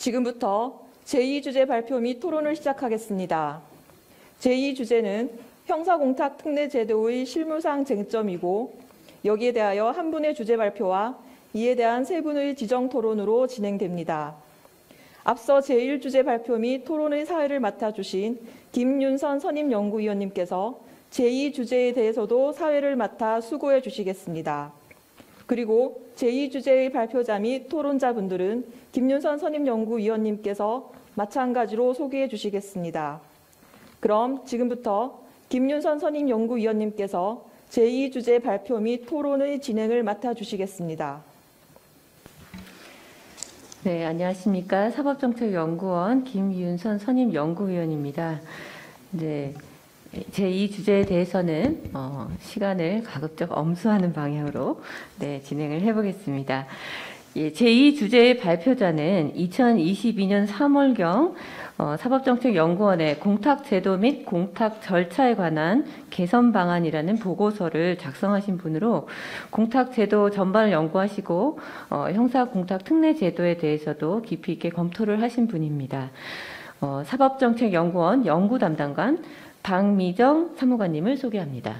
지금부터 제2주제 발표 및 토론을 시작하겠습니다. 제2주제는 형사공탁특례제도의 실무상 쟁점이고 여기에 대하여 한 분의 주제 발표와 이에 대한 세 분의 지정 토론으로 진행됩니다. 앞서 제1주제 발표 및 토론의 사회를 맡아주신 김윤선 선임연구위원님께서 제2주제에 대해서도 사회를 맡아 수고해 주시겠습니다. 그리고 제2주제의 발표자 및 토론자분들은 김윤선 선임연구위원님께서 마찬가지로 소개해 주시겠습니다. 그럼 지금부터 김윤선 선임연구위원님께서 제2주제 발표 및 토론의 진행을 맡아주시겠습니다. 네, 안녕하십니까. 사법정책연구원 김윤선 선임연구위원입니다. 네, 제2주제에 대해서는 시간을 가급적 엄수하는 방향으로 진행을 해보겠습니다. 예, 제2주제의 발표자는 2022년 3월경 사법정책연구원의 공탁제도 및 공탁 절차에 관한 개선 방안이라는 보고서를 작성하신 분으로 공탁제도 전반을 연구하시고 형사공탁특례제도에 대해서도 깊이 있게 검토를 하신 분입니다. 사법정책연구원 연구담당관 박미정 사무관님을 소개합니다.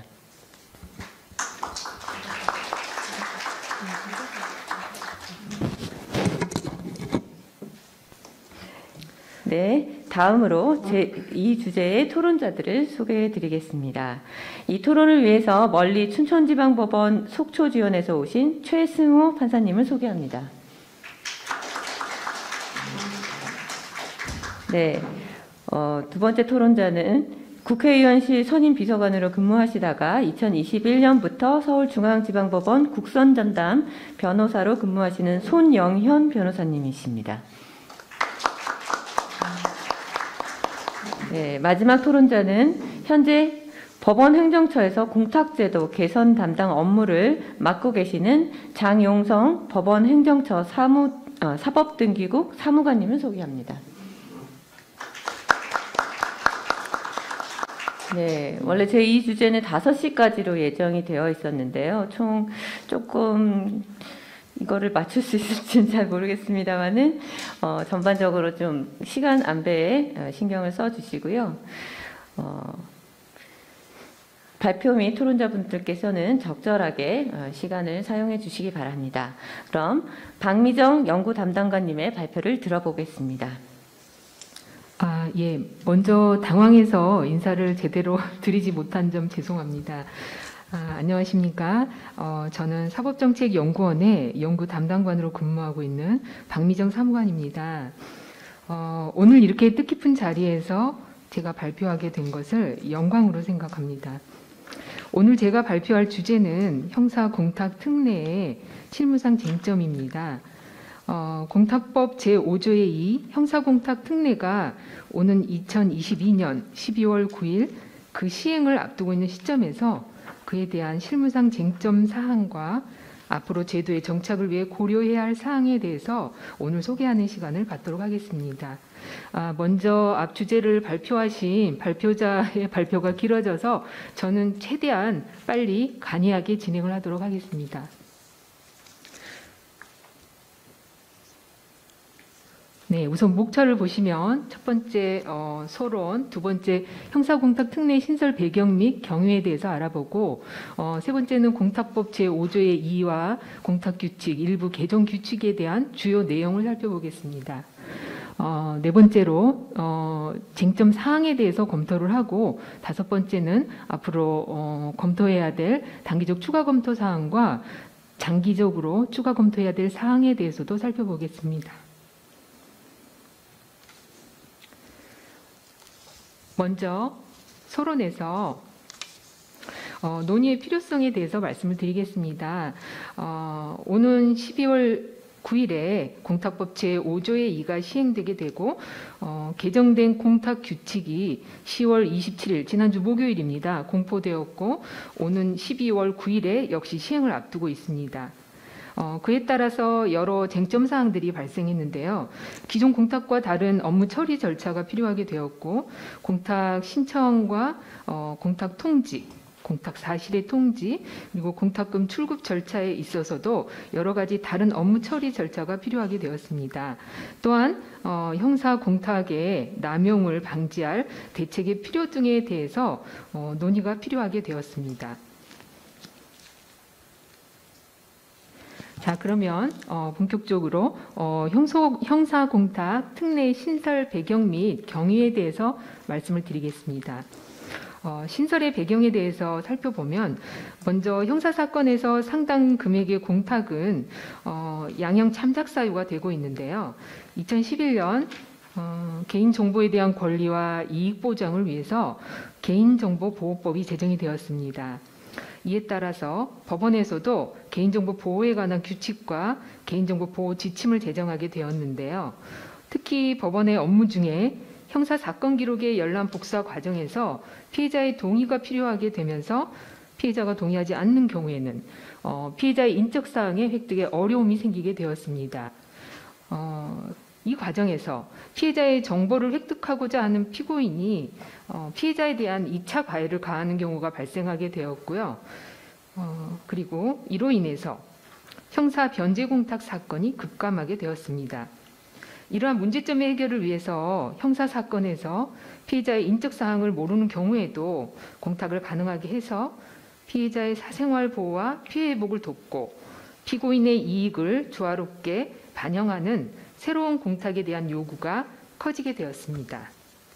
네, 다음으로 제2주제의 토론자들을 소개해 드리겠습니다. 이 토론을 위해서 멀리 춘천지방법원 속초지원에서 오신 최승호 판사님을 소개합니다. 네, 두 번째 토론자는 국회의원실 선임비서관으로 근무하시다가 2021년부터 서울중앙지방법원 국선전담 변호사로 근무하시는 손영현 변호사님이십니다. 네, 마지막 토론자는 현재 법원행정처에서 공탁제도 개선 담당 업무를 맡고 계시는 장용성 법원행정처 사법등기국 사무관님을 소개합니다. 네, 원래 제2주제는 5시까지로 예정이 되어 있었는데요. 총 조금 이거를 맞출 수 있을지는 잘 모르겠습니다만은 전반적으로 좀 시간 안배에 신경을 써주시고요. 발표 및 토론자분들께서는 적절하게 시간을 사용해 주시기 바랍니다. 그럼 박미정 연구 담당관님의 발표를 들어보겠습니다. 예, 먼저 당황해서 인사를 제대로 드리지 못한 점 죄송합니다. 안녕하십니까. 저는 사법정책연구원의 연구 담당관으로 근무하고 있는 박미정 사무관입니다. 오늘 이렇게 뜻깊은 자리에서 제가 발표하게 된 것을 영광으로 생각합니다. 오늘 제가 발표할 주제는 형사공탁특례의 실무상 쟁점입니다. 공탁법 제5조의 2 형사공탁특례가 오는 2022년 12월 9일 그 시행을 앞두고 있는 시점에서 그에 대한 실무상 쟁점 사항과 앞으로 제도의 정착을 위해 고려해야 할 사항에 대해서 오늘 소개하는 시간을 갖도록 하겠습니다. 먼저 앞 주제를 발표하신 발표자의 발표가 길어져서 저는 최대한 빨리 간이하게 진행을 하도록 하겠습니다. 네, 우선 목차를 보시면 첫 번째 소론, 두 번째 형사공탁특례 신설 배경 및 경위에 대해서 알아보고 세 번째는 공탁법 제5조의 2와 공탁규칙, 일부 개정 규칙에 대한 주요 내용을 살펴보겠습니다. 네 번째로 쟁점 사항에 대해서 검토를 하고 다섯 번째는 앞으로 검토해야 될 단기적 추가 검토 사항과 장기적으로 추가 검토해야 될 사항에 대해서도 살펴보겠습니다. 먼저 소론에서 논의의 필요성에 대해서 말씀을 드리겠습니다. 오는 12월 9일에 공탁법 제5조의 2가 시행되게 되고 개정된 공탁규칙이 10월 27일 지난주 목요일입니다. 공포되었고 오는 12월 9일에 역시 시행을 앞두고 있습니다. 그에 따라서 여러 쟁점 사항들이 발생했는데요. 기존 공탁과 다른 업무 처리 절차가 필요하게 되었고 공탁 신청과 공탁 통지 공탁 사실의 통지, 그리고 공탁금 출급 절차에 있어서도 여러 가지 다른 업무 처리 절차가 필요하게 되었습니다. 또한 형사 공탁의 남용을 방지할 대책의 필요 등에 대해서 논의가 필요하게 되었습니다. 자, 그러면 본격적으로 형사 공탁 특례 신설 배경 및 경위에 대해서 말씀을 드리겠습니다. 신설의 배경에 대해서 살펴보면 먼저 형사사건에서 상당 금액의 공탁은 양형 참작 사유가 되고 있는데요. 2011년 개인정보에 대한 권리와 이익 보장을 위해서 개인정보보호법이 제정이 되었습니다. 이에 따라서 법원에서도 개인정보 보호에 관한 규칙과 개인정보 보호 지침을 제정하게 되었는데요. 특히 법원의 업무 중에 형사사건 기록의 열람 복사 과정에서 피해자의 동의가 필요하게 되면서 피해자가 동의하지 않는 경우에는 피해자의 인적사항의 획득에 어려움이 생기게 되었습니다. 이 과정에서 피해자의 정보를 획득하고자 하는 피고인이 피해자에 대한 2차 가해를 가하는 경우가 발생하게 되었고요. 그리고 이로 인해서 형사 변제 공탁 사건이 급감하게 되었습니다. 이러한 문제점의 해결을 위해서 형사사건에서 피해자의 인적사항을 모르는 경우에도 공탁을 가능하게 해서 피해자의 사생활 보호와 피해 회복을 돕고 피고인의 이익을 조화롭게 반영하는 새로운 공탁에 대한 요구가 커지게 되었습니다.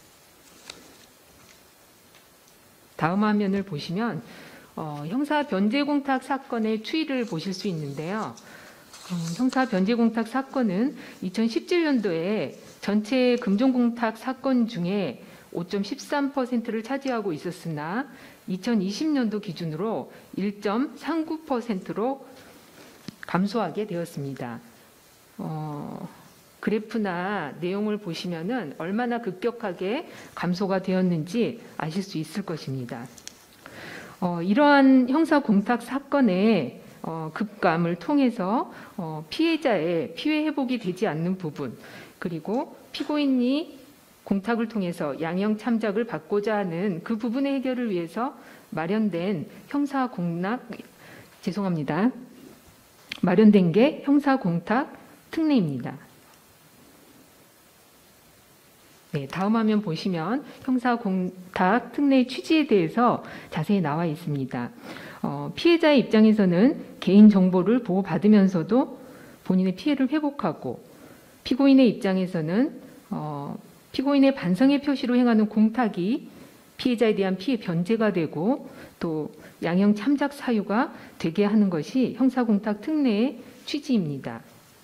다음 화면을 보시면 형사 변제 공탁 사건의 추이를 보실 수 있는데요. 형사 변제 공탁 사건은 2017년도에 전체 금전 공탁 사건 중에 5.13%를 차지하고 있었으나 2020년도 기준으로 1.39%로 감소하게 되었습니다. 그래프나 내용을 보시면은 얼마나 급격하게 감소가 되었는지 아실 수 있을 것입니다. 이러한 형사 공탁 사건의 급감을 통해서 피해자의 피해 회복이 되지 않는 부분, 그리고 피고인이 공탁을 통해서 양형 참작을 받고자 하는 그 부분의 해결을 위해서 마련된 마련된 게 형사 공탁 특례입니다. 네, 다음 화면 보시면 형사 공탁 특례 취지에 대해서 자세히 나와 있습니다. 피해자의 입장에서는 개인 정보를 보호받으면서도 본인의 피해를 회복하고, 피고인의 입장에서는 피고인의 반성의 표시로 행하는 공탁이 피해자에 대한 피해 변제가 되고 또 양형 참작 사유가 되게 하는 것이 형사공탁 특례의 취지입니다.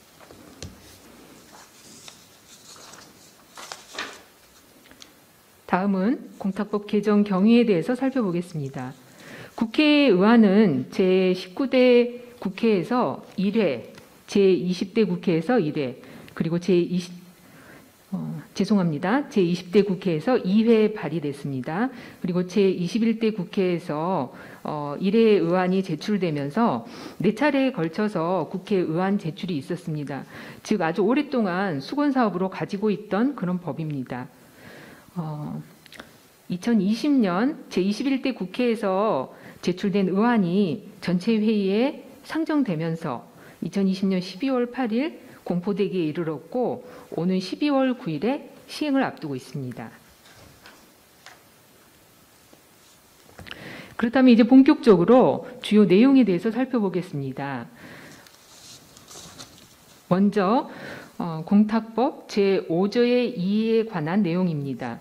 다음은 공탁법 개정 경위에 대해서 살펴보겠습니다. 국회의안은 제19대 국회에서 1회, 제20대 국회에서 1회, 그리고 제20대 국회에서 2회 발의됐습니다. 그리고 제21대 국회에서 1회 의안이 제출되면서 4차례에 걸쳐서 국회의안 제출이 있었습니다. 즉 아주 오랫동안 수건사업으로 가지고 있던 그런 법입니다. 2020년 제21대 국회에서 제출된 의안이 전체 회의에 상정되면서 2020년 12월 8일 공포되기에 이르렀고 오는 12월 9일에 시행을 앞두고 있습니다. 그렇다면 이제 본격적으로 주요 내용에 대해서 살펴보겠습니다. 먼저 공탁법 제5조의 2에 관한 내용입니다.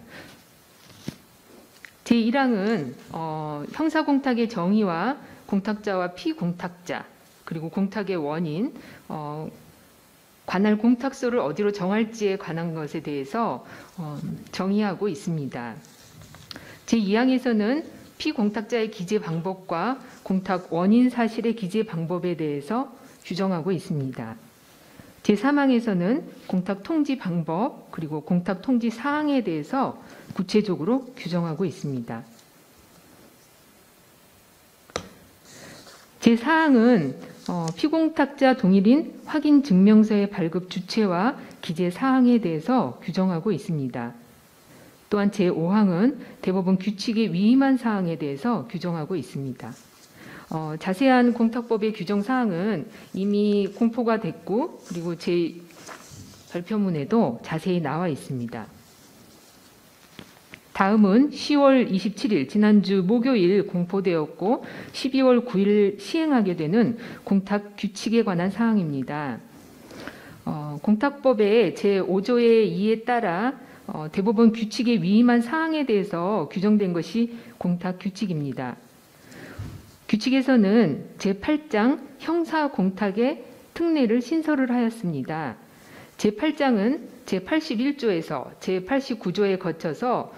제1항은 형사공탁의 정의와 공탁자와 피공탁자, 그리고 공탁의 원인, 관할 공탁소를 어디로 정할지에 관한 것에 대해서 정의하고 있습니다. 제2항에서는 피공탁자의 기재 방법과 공탁 원인 사실의 기재 방법에 대해서 규정하고 있습니다. 제3항에서는 공탁 통지 방법 그리고 공탁 통지 사항에 대해서 구체적으로 규정하고 있습니다. 제4항은 피공탁자 동일인 확인 증명서의 발급 주체와 기재 사항에 대해서 규정하고 있습니다. 또한 제5항은 대법원 규칙에 위임한 사항에 대해서 규정하고 있습니다. 자세한 공탁법의 규정 사항은 이미 공포가 됐고 그리고 제 발표문에도 자세히 나와 있습니다. 다음은 10월 27일 지난주 목요일 공포되었고 12월 9일 시행하게 되는 공탁 규칙에 관한 사항입니다. 공탁법의 제5조의 2에 따라 대법원 규칙에 위임한 사항에 대해서 규정된 것이 공탁 규칙입니다. 규칙에서는 제8장 형사 공탁의 특례를 신설을 하였습니다. 제8장은 제81조에서 제89조에 거쳐서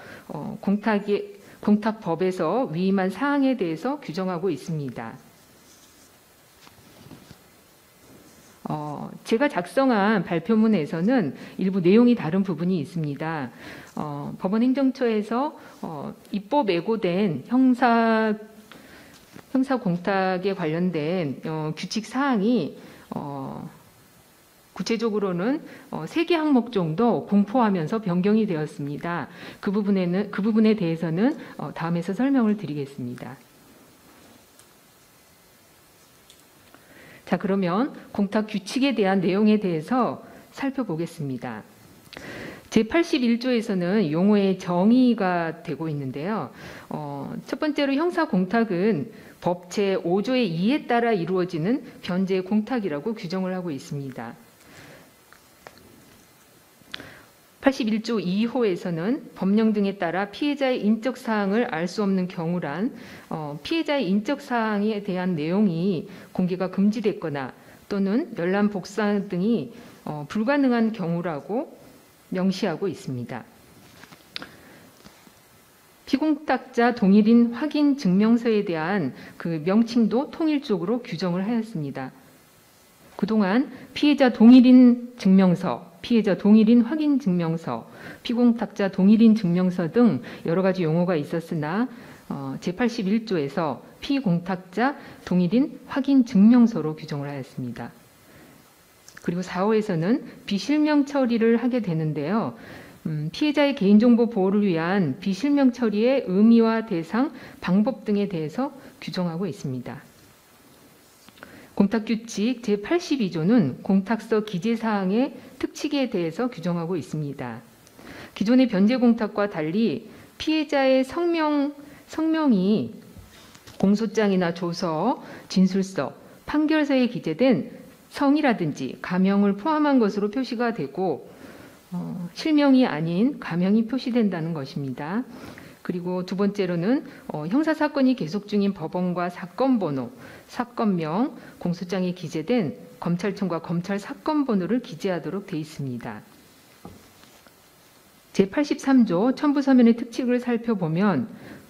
공탁법에서 위임한 사항에 대해서 규정하고 있습니다. 제가 작성한 발표문에서는 일부 내용이 다른 부분이 있습니다. 법원 행정처에서 입법 예고된 형사 공탁에 관련된 규칙 사항이 구체적으로는 3개 항목 정도 공포하면서 변경이 되었습니다. 그 부분에 대해서는 다음에서 설명을 드리겠습니다. 자, 그러면 공탁 규칙에 대한 내용에 대해서 살펴보겠습니다. 제81조에서는 용어의 정의가 되고 있는데요. 첫 번째로 형사 공탁은 법 제5조의 2에 따라 이루어지는 변제 공탁이라고 규정을 하고 있습니다. 81조 2호에서는 법령 등에 따라 피해자의 인적 사항을 알 수 없는 경우란 피해자의 인적 사항에 대한 내용이 공개가 금지됐거나 또는 열람 복사 등이 불가능한 경우라고 명시하고 있습니다. 피공탁자 동일인 확인 증명서에 대한 그 명칭도 통일적으로 규정을 하였습니다. 그동안 피해자 동일인 증명서, 피해자 동일인 확인 증명서, 피공탁자 동일인 증명서 등 여러 가지 용어가 있었으나 제81조에서 피공탁자 동일인 확인 증명서로 규정을 하였습니다. 그리고 4호에서는 비실명 처리를 하게 되는데요. 피해자의 개인정보 보호를 위한 비실명 처리의 의미와 대상, 방법 등에 대해서 규정하고 있습니다. 공탁규칙 제82조는 공탁서 기재사항의 특칙에 대해서 규정하고 있습니다. 기존의 변제공탁과 달리 피해자의 성명이 공소장이나 조서, 진술서, 판결서에 기재된 성이라든지 가명을 포함한 것으로 표시가 되고 실명이 아닌 가명이 표시된다는 것입니다. 그리고 두 번째로는 형사사건이 계속 중인 법원과 사건번호, 사건명, 공소장에 기재된 검찰청과 검찰 사건번호를 기재하도록 되어 있습니다. 제83조 첨부서면의 특칙을 살펴보면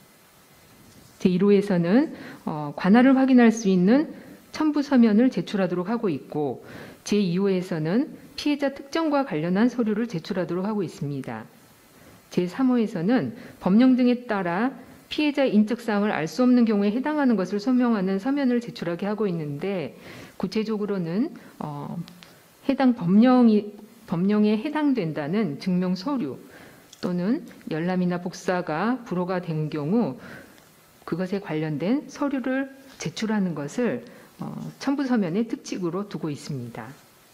제1호에서는 관할을 확인할 수 있는 첨부서면을 제출하도록 하고 있고 제2호에서는 피해자 특정과 관련한 서류를 제출하도록 하고 있습니다. 제3호에서는 법령 등에 따라 피해자의 인적사항을 알 수 없는 경우에 해당하는 것을 소명하는 서면을 제출하게 하고 있는데 구체적으로는 해당 법령에 해당된다는 증명 서류 또는 열람이나 복사가 불허가 된 경우 그것에 관련된 서류를 제출하는 것을 첨부서면의 특칙으로 두고 있습니다.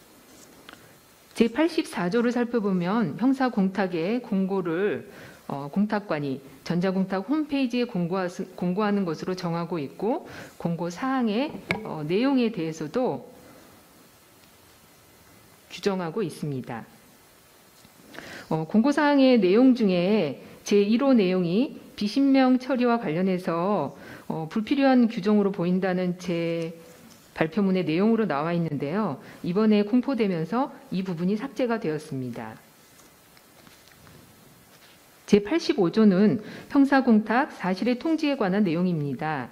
제84조를 살펴보면 형사공탁의 공고를 공탁관이 전자공탁 홈페이지에 공고하는 것으로 정하고 있고 공고 사항의 내용에 대해서도 규정하고 있습니다. 공고 사항의 내용 중에 제1호 내용이 비신명 처리와 관련해서 불필요한 규정으로 보인다는 제 발표문의 내용으로 나와 있는데요. 이번에 공포되면서 이 부분이 삭제가 되었습니다. 제85조는 형사공탁 사실의 통지에 관한 내용입니다.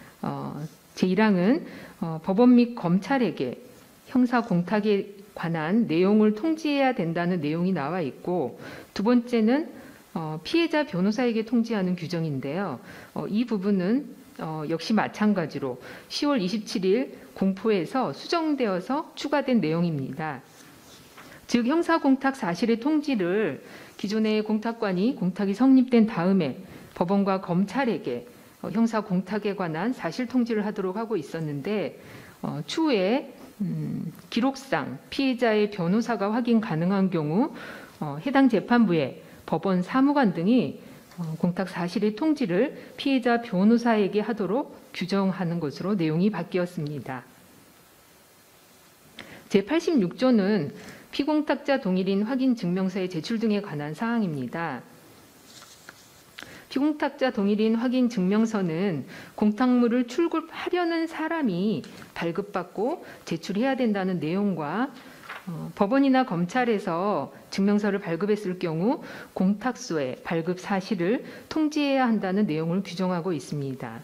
제1항은 법원 및 검찰에게 형사공탁에 관한 내용을 통지해야 된다는 내용이 나와 있고 두 번째는 피해자 변호사에게 통지하는 규정인데요. 이 부분은 역시 마찬가지로 10월 27일 공포에서 수정되어서 추가된 내용입니다. 즉 형사공탁 사실의 통지를 기존의 공탁관이 공탁이 성립된 다음에 법원과 검찰에게 형사 공탁에 관한 사실 통지를 하도록 하고 있었는데 추후에 기록상 피해자의 변호사가 확인 가능한 경우 해당 재판부에 법원 사무관 등이 공탁 사실의 통지를 피해자 변호사에게 하도록 규정하는 것으로 내용이 바뀌었습니다. 제86조는 피공탁자 동일인 확인 증명서의 제출 등에 관한 사항입니다. 피공탁자 동일인 확인 증명서는 공탁물을 출급하려는 사람이 발급받고 제출해야 된다는 내용과 법원이나 검찰에서 증명서를 발급했을 경우 공탁소에 발급 사실을 통지해야 한다는 내용을 규정하고 있습니다.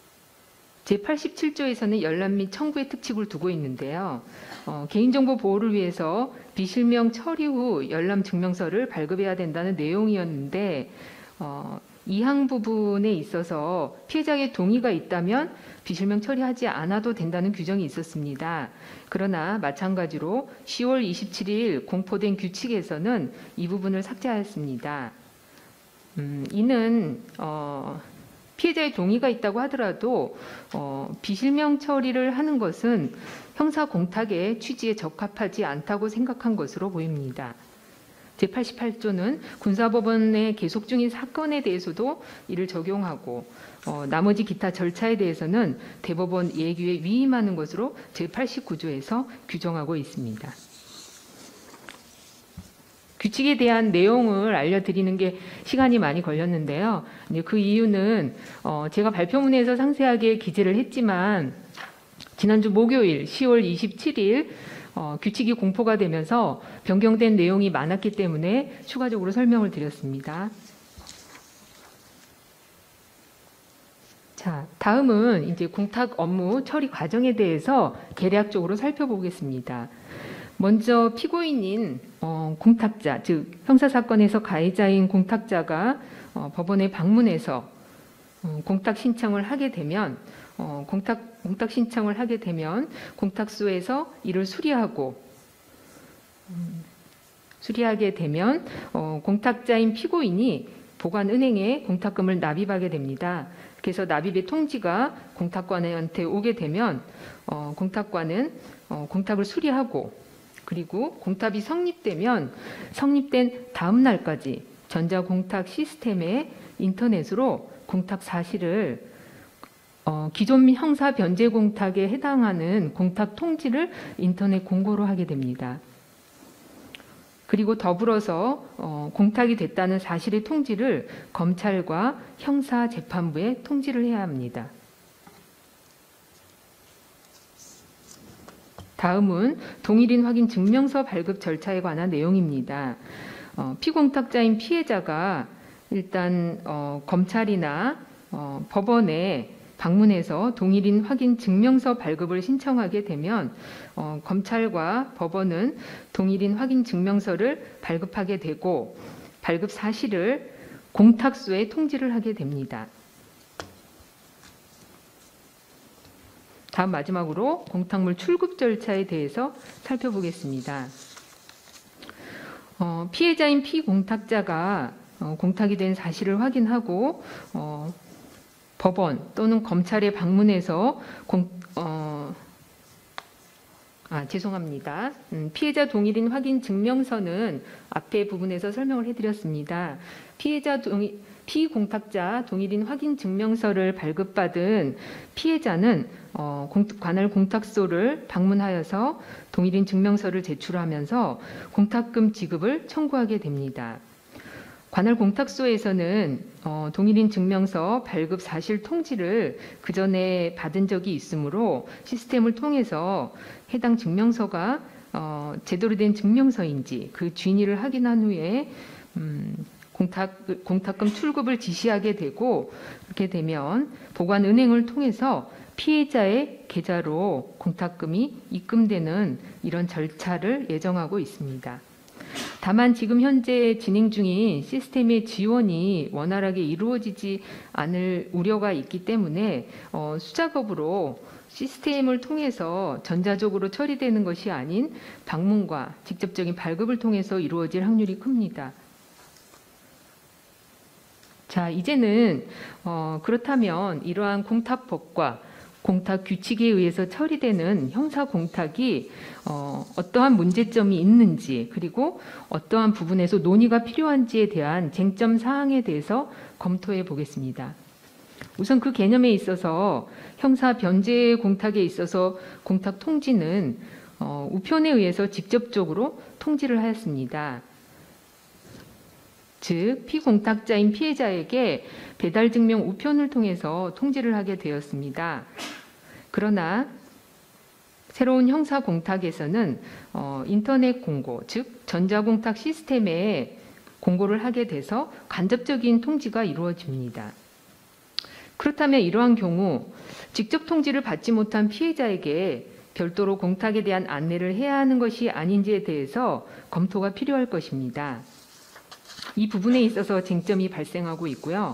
제87조에서는 열람 및 청구의 특칙을 두고 있는데요. 개인정보 보호를 위해서 비실명 처리 후 열람 증명서를 발급해야 된다는 내용이었는데 이 항 부분에 있어서 피해자의 동의가 있다면 비실명 처리하지 않아도 된다는 규정이 있었습니다. 그러나 마찬가지로 10월 27일 공포된 규칙에서는 이 부분을 삭제하였습니다. 이는 피해자의 동의가 있다고 하더라도 비실명 처리를 하는 것은 형사 공탁의 취지에 적합하지 않다고 생각한 것으로 보입니다. 제88조는 군사법원의 계속 중인 사건에 대해서도 이를 적용하고 나머지 기타 절차에 대해서는 대법원 예규에 위임하는 것으로 제89조에서 규정하고 있습니다. 규칙에 대한 내용을 알려드리는 게 시간이 많이 걸렸는데요. 그 이유는 제가 발표문에서 상세하게 기재를 했지만 지난주 목요일 10월 27일 규칙이 공포가 되면서 변경된 내용이 많았기 때문에 추가적으로 설명을 드렸습니다. 자, 다음은 이제 공탁 업무 처리 과정에 대해서 개략적으로 살펴보겠습니다. 먼저 피고인인 공탁자, 즉 형사사건에서 가해자인 공탁자가 법원에 방문해서 공탁 신청을 하게 되면 공탁 신청을 하게 되면 공탁소에서 이를 수리하게 되면 공탁자인 피고인이 보관은행에 공탁금을 납입하게 됩니다. 그래서 납입의 통지가 공탁관한테 오게 되면 공탁관은 공탁을 수리하고 그리고 공탁이 성립되면 성립된 다음 날까지 전자공탁 시스템에 인터넷으로 공탁 사실을 기존 형사 변제 공탁에 해당하는 공탁 통지를 인터넷 공고로 하게 됩니다. 그리고 더불어서 공탁이 됐다는 사실의 통지를 검찰과 형사재판부에 통지를 해야 합니다. 다음은 동일인 확인 증명서 발급 절차에 관한 내용입니다. 피공탁자인 피해자가 일단 검찰이나 법원에 방문해서 동일인 확인 증명서 발급을 신청하게 되면 검찰과 법원은 동일인 확인 증명서를 발급하게 되고 발급 사실을 공탁소에 통지를 하게 됩니다. 다음 마지막으로 공탁물 출급 절차에 대해서 살펴보겠습니다. 피해자인 피공탁자가 공탁이 된 사실을 확인하고 법원 또는 검찰에 방문해서 피해자 동일인 확인 증명서는 앞에 부분에서 설명을 해드렸습니다. 피공탁자 동일인 확인 증명서를 발급받은 피해자는 관할 공탁소를 방문하여서 동일인 증명서를 제출하면서 공탁금 지급을 청구하게 됩니다. 관할 공탁소에서는 동일인 증명서 발급 사실 통지를 그 전에 받은 적이 있으므로 시스템을 통해서 해당 증명서가 제대로 된 증명서인지 그 진위를 확인한 후에 공탁금 출급을 지시하게 되고 그렇게 되면 보관은행을 통해서 피해자의 계좌로 공탁금이 입금되는 이런 절차를 예정하고 있습니다. 다만 지금 현재 진행 중인 시스템의 지원이 원활하게 이루어지지 않을 우려가 있기 때문에 수작업으로 시스템을 통해서 전자적으로 처리되는 것이 아닌 방문과 직접적인 발급을 통해서 이루어질 확률이 큽니다. 자, 이제는 그렇다면 이러한 공탁법과 공탁 규칙에 의해서 처리되는 형사 공탁이 어떠한 문제점이 있는지, 그리고 어떠한 부분에서 논의가 필요한지에 대한 쟁점 사항에 대해서 검토해 보겠습니다. 우선 그 개념에 있어서 형사 변제 공탁에 있어서 공탁 통지는 우편에 의해서 직접적으로 통지를 하였습니다. 즉, 피공탁자인 피해자에게 배달증명 우편을 통해서 통지를 하게 되었습니다. 그러나 새로운 형사공탁에서는 인터넷 공고, 즉 전자공탁 시스템에 공고를 하게 돼서 간접적인 통지가 이루어집니다. 그렇다면 이러한 경우 직접 통지를 받지 못한 피해자에게 별도로 공탁에 대한 안내를 해야 하는 것이 아닌지에 대해서 검토가 필요할 것입니다. 이 부분에 있어서 쟁점이 발생하고 있고요.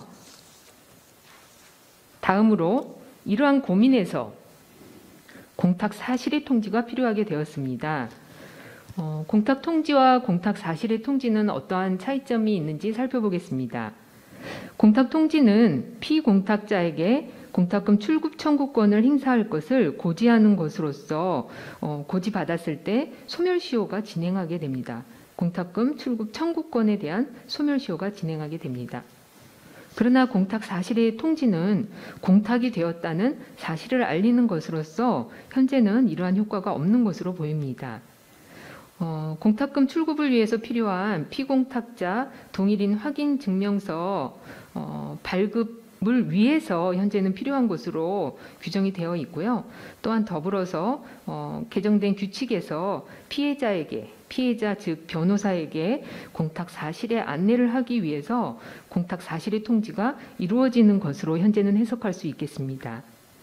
다음으로 이러한 고민에서 공탁 사실의 통지가 필요하게 되었습니다. 공탁 통지와 공탁 사실의 통지는 어떠한 차이점이 있는지 살펴보겠습니다. 공탁 통지는 피공탁자에게 공탁금 출급 청구권을 행사할 것을 고지하는 것으로서 고지받았을 때 소멸시효가 진행하게 됩니다. 공탁금 출급 청구권에 대한 소멸시효가 진행하게 됩니다. 그러나 공탁 사실의 통지는 공탁이 되었다는 사실을 알리는 것으로서 현재는 이러한 효과가 없는 것으로 보입니다. 공탁금 출급을 위해서 필요한 피공탁자 동일인 확인 증명서 발급을 위해서 현재는 필요한 것으로 규정이 되어 있고요. 또한 더불어서 개정된 규칙에서 피해자 즉 변호사에게 공탁 사실의 안내를 하기 위해서 공탁 사실의 통지가 이루어지는 것으로 현재는 해석할 수 있겠습니다.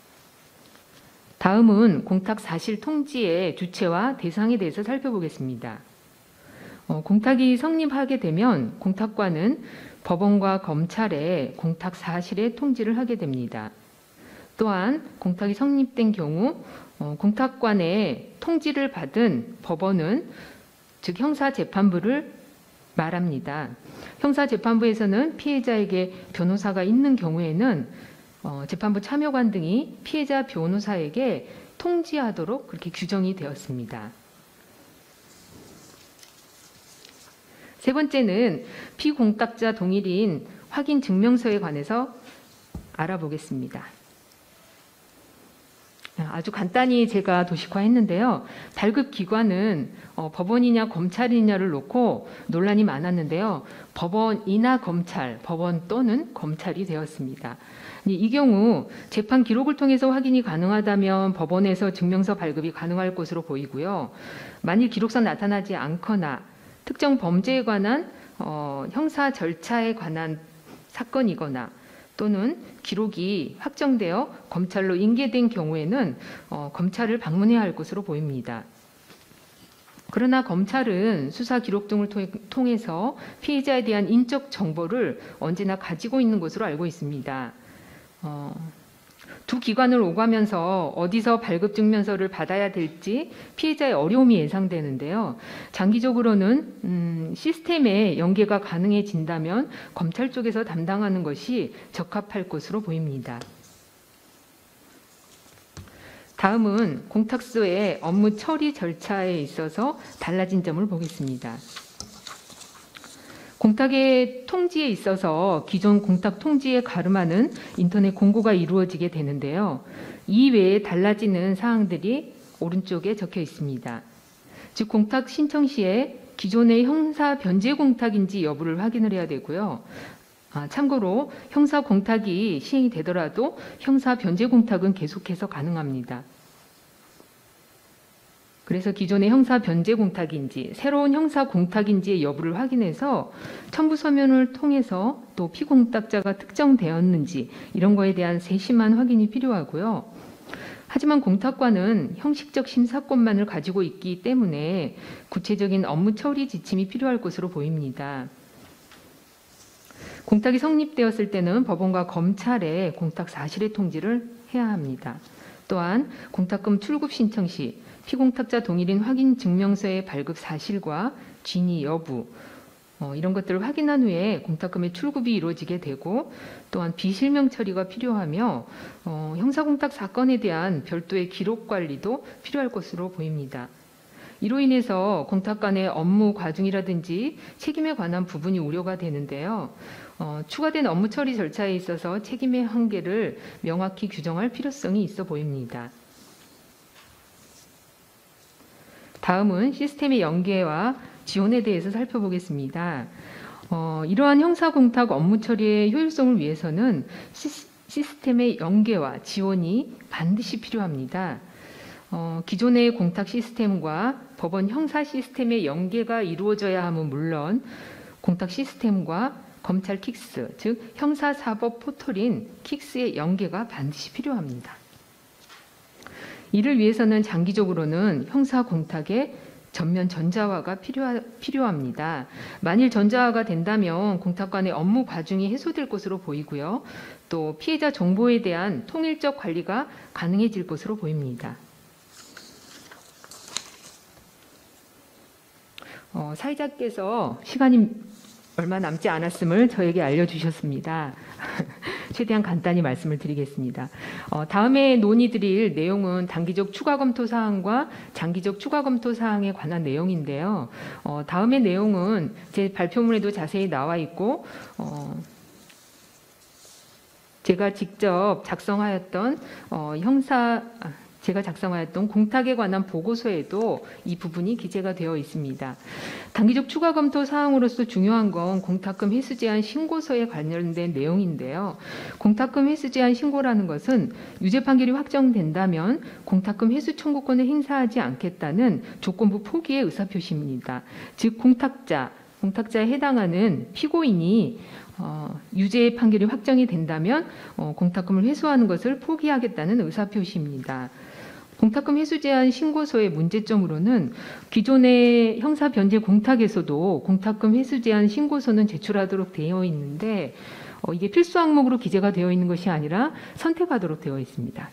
다음은 공탁 사실 통지의 주체와 대상에 대해서 살펴보겠습니다. 공탁이 성립하게 되면 공탁관은 법원과 검찰에 공탁 사실의 통지를 하게 됩니다. 또한 공탁이 성립된 경우 공탁관의 통지를 받은 법원은 즉 형사재판부를 말합니다. 형사재판부에서는 피해자에게 변호사가 있는 경우에는 재판부 참여관 등이 피해자 변호사에게 통지하도록 그렇게 규정이 되었습니다. 세 번째는 피공탁자 동일인 확인 증명서에 관해서 알아보겠습니다. 아주 간단히 제가 도식화했는데요. 발급 기관은 법원이냐 검찰이냐를 놓고 논란이 많았는데요. 법원이나 검찰, 법원 또는 검찰이 되었습니다. 이 경우 재판 기록을 통해서 확인이 가능하다면 법원에서 증명서 발급이 가능할 것으로 보이고요. 만일 기록상 나타나지 않거나 특정 범죄에 관한 형사 절차에 관한 사건이거나 또는 기록이 확정되어 검찰로 인계된 경우에는 검찰을 방문해야 할 것으로 보입니다. 그러나 검찰은 수사 기록 등을 통해서 피해자에 대한 인적 정보를 언제나 가지고 있는 것으로 알고 있습니다. 두 기관을 오가면서 어디서 발급 증명서를 받아야 될지 피해자의 어려움이 예상되는데요. 장기적으로는 시스템에 연계가 가능해진다면 검찰 쪽에서 담당하는 것이 적합할 것으로 보입니다. 다음은 공탁소의 업무 처리 절차에 있어서 달라진 점을 보겠습니다. 공탁의 통지에 있어서 기존 공탁 통지에 가름하는 인터넷 공고가 이루어지게 되는데요. 이 외에 달라지는 사항들이 오른쪽에 적혀 있습니다. 즉 공탁 신청 시에 기존의 형사 변제 공탁인지 여부를 확인을 해야 되고요. 참고로 형사 공탁이 시행이 되더라도 형사 변제 공탁은 계속해서 가능합니다. 그래서 기존의 형사 변제 공탁인지 새로운 형사 공탁인지의 여부를 확인해서 첨부 서면을 통해서 또 피공탁자가 특정되었는지 이런 거에 대한 세심한 확인이 필요하고요. 하지만 공탁관은 형식적 심사권만을 가지고 있기 때문에 구체적인 업무 처리 지침이 필요할 것으로 보입니다. 공탁이 성립되었을 때는 법원과 검찰에 공탁 사실의 통지를 해야 합니다. 또한 공탁금 출급 신청 시 피공탁자 동일인 확인 증명서의 발급 사실과 진위 여부, 이런 것들을 확인한 후에 공탁금의 출급이 이루어지게 되고 또한 비실명 처리가 필요하며 형사공탁 사건에 대한 별도의 기록 관리도 필요할 것으로 보입니다. 이로 인해서 공탁 간의 업무 과중이라든지 책임에 관한 부분이 우려가 되는데요. 추가된 업무 처리 절차에 있어서 책임의 한계를 명확히 규정할 필요성이 있어 보입니다. 다음은 시스템의 연계와 지원에 대해서 살펴보겠습니다. 이러한 형사공탁 업무 처리의 효율성을 위해서는 시스템의 연계와 지원이 반드시 필요합니다. 기존의 공탁 시스템과 법원 형사 시스템의 연계가 이루어져야 함은 물론 공탁 시스템과 검찰 킥스, 즉 형사사법 포털인 킥스의 연계가 반드시 필요합니다. 이를 위해서는 장기적으로는 형사공탁의 전면 전자화가 필요합니다. 만일 전자화가 된다면 공탁 간의 업무 과중이 해소될 것으로 보이고요. 또 피해자 정보에 대한 통일적 관리가 가능해질 것으로 보입니다. 사회자께서 시간이 얼마 남지 않았음을 저에게 알려주셨습니다. 최대한 간단히 말씀을 드리겠습니다. 다음에 논의드릴 내용은 단기적 추가 검토 사항과 장기적 추가 검토 사항에 관한 내용인데요. 다음의 내용은 제 발표문에도 자세히 나와 있고 제가 직접 작성하였던 공탁에 관한 보고서에도 이 부분이 기재가 되어 있습니다. 단기적 추가 검토 사항으로서 중요한 건 공탁금 회수 제한 신고서에 관련된 내용인데요. 공탁금 회수 제한 신고라는 것은 유죄 판결이 확정된다면 공탁금 회수 청구권을 행사하지 않겠다는 조건부 포기의 의사표시입니다. 즉 공탁자에 해당하는 피고인이 유죄 판결이 확정이 된다면 공탁금을 회수하는 것을 포기하겠다는 의사표시입니다. 공탁금 회수 제한 신고서의 문제점으로는 기존의 형사 변제 공탁에서도 공탁금 회수 제한 신고서는 제출하도록 되어 있는데 이게 필수 항목으로 기재가 되어 있는 것이 아니라 선택하도록 되어 있습니다.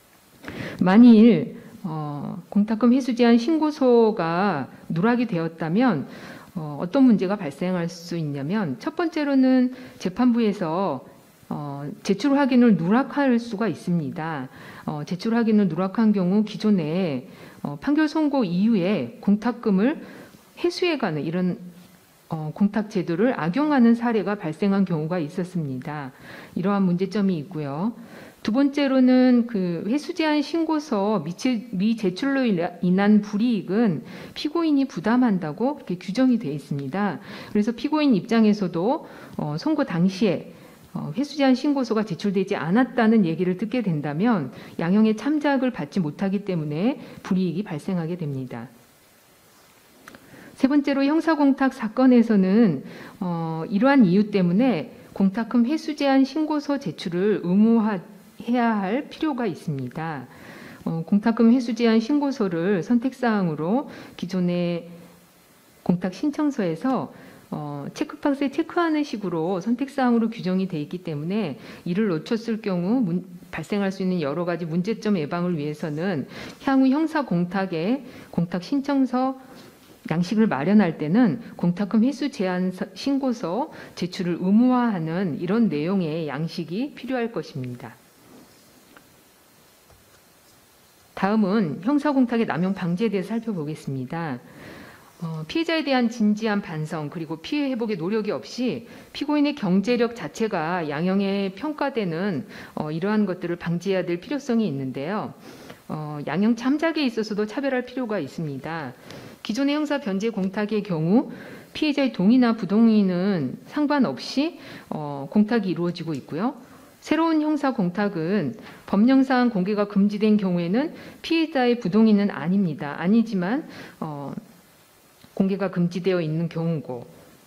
만일 공탁금 회수 제한 신고서가 누락이 되었다면 어떤 문제가 발생할 수 있냐면 첫 번째로는 재판부에서 제출 확인을 누락할 수가 있습니다. 제출 확인을 누락한 경우 기존에 판결 선고 이후에 공탁금을 회수해가는 이런 공탁 제도를 악용하는 사례가 발생한 경우가 있었습니다. 이러한 문제점이 있고요. 두 번째로는 그 회수 제한 신고서 미제출로 인한 불이익은 피고인이 부담한다고 그렇게 규정이 되어 있습니다. 그래서 피고인 입장에서도 선고 당시에 회수 제한 신고서가 제출되지 않았다는 얘기를 듣게 된다면 양형의 참작을 받지 못하기 때문에 불이익이 발생하게 됩니다. 세 번째로 형사공탁 사건에서는 이러한 이유 때문에 공탁금 회수 제한 신고서 제출을 의무화해야 할 필요가 있습니다. 공탁금 회수 제한 신고서를 선택사항으로 기존의 공탁 신청서에서 체크박스에 체크하는 식으로 선택사항으로 규정이 되어 있기 때문에 이를 놓쳤을 경우 발생할 수 있는 여러 가지 문제점 예방을 위해서는 향후 형사공탁에 공탁 신청서 양식을 마련할 때는 공탁금 회수 제한 신고서 제출을 의무화하는 이런 내용의 양식이 필요할 것입니다. 다음은 형사공탁의 남용 방지에 대해서 살펴보겠습니다. 피해자에 대한 진지한 반성 그리고 피해 회복의 노력이 없이 피고인의 경제력 자체가 양형에 평가되는 이러한 것들을 방지해야 될 필요성이 있는데요. 양형 참작에 있어서도 차별할 필요가 있습니다. 기존의 형사 변제 공탁의 경우 피해자의 동의나 부동의는 상관없이 공탁이 이루어지고 있고요. 새로운 형사 공탁은 법령상 공개가 금지된 경우에는 피해자의 부동의는 아니지만 공개가 금지되어 있는 경우고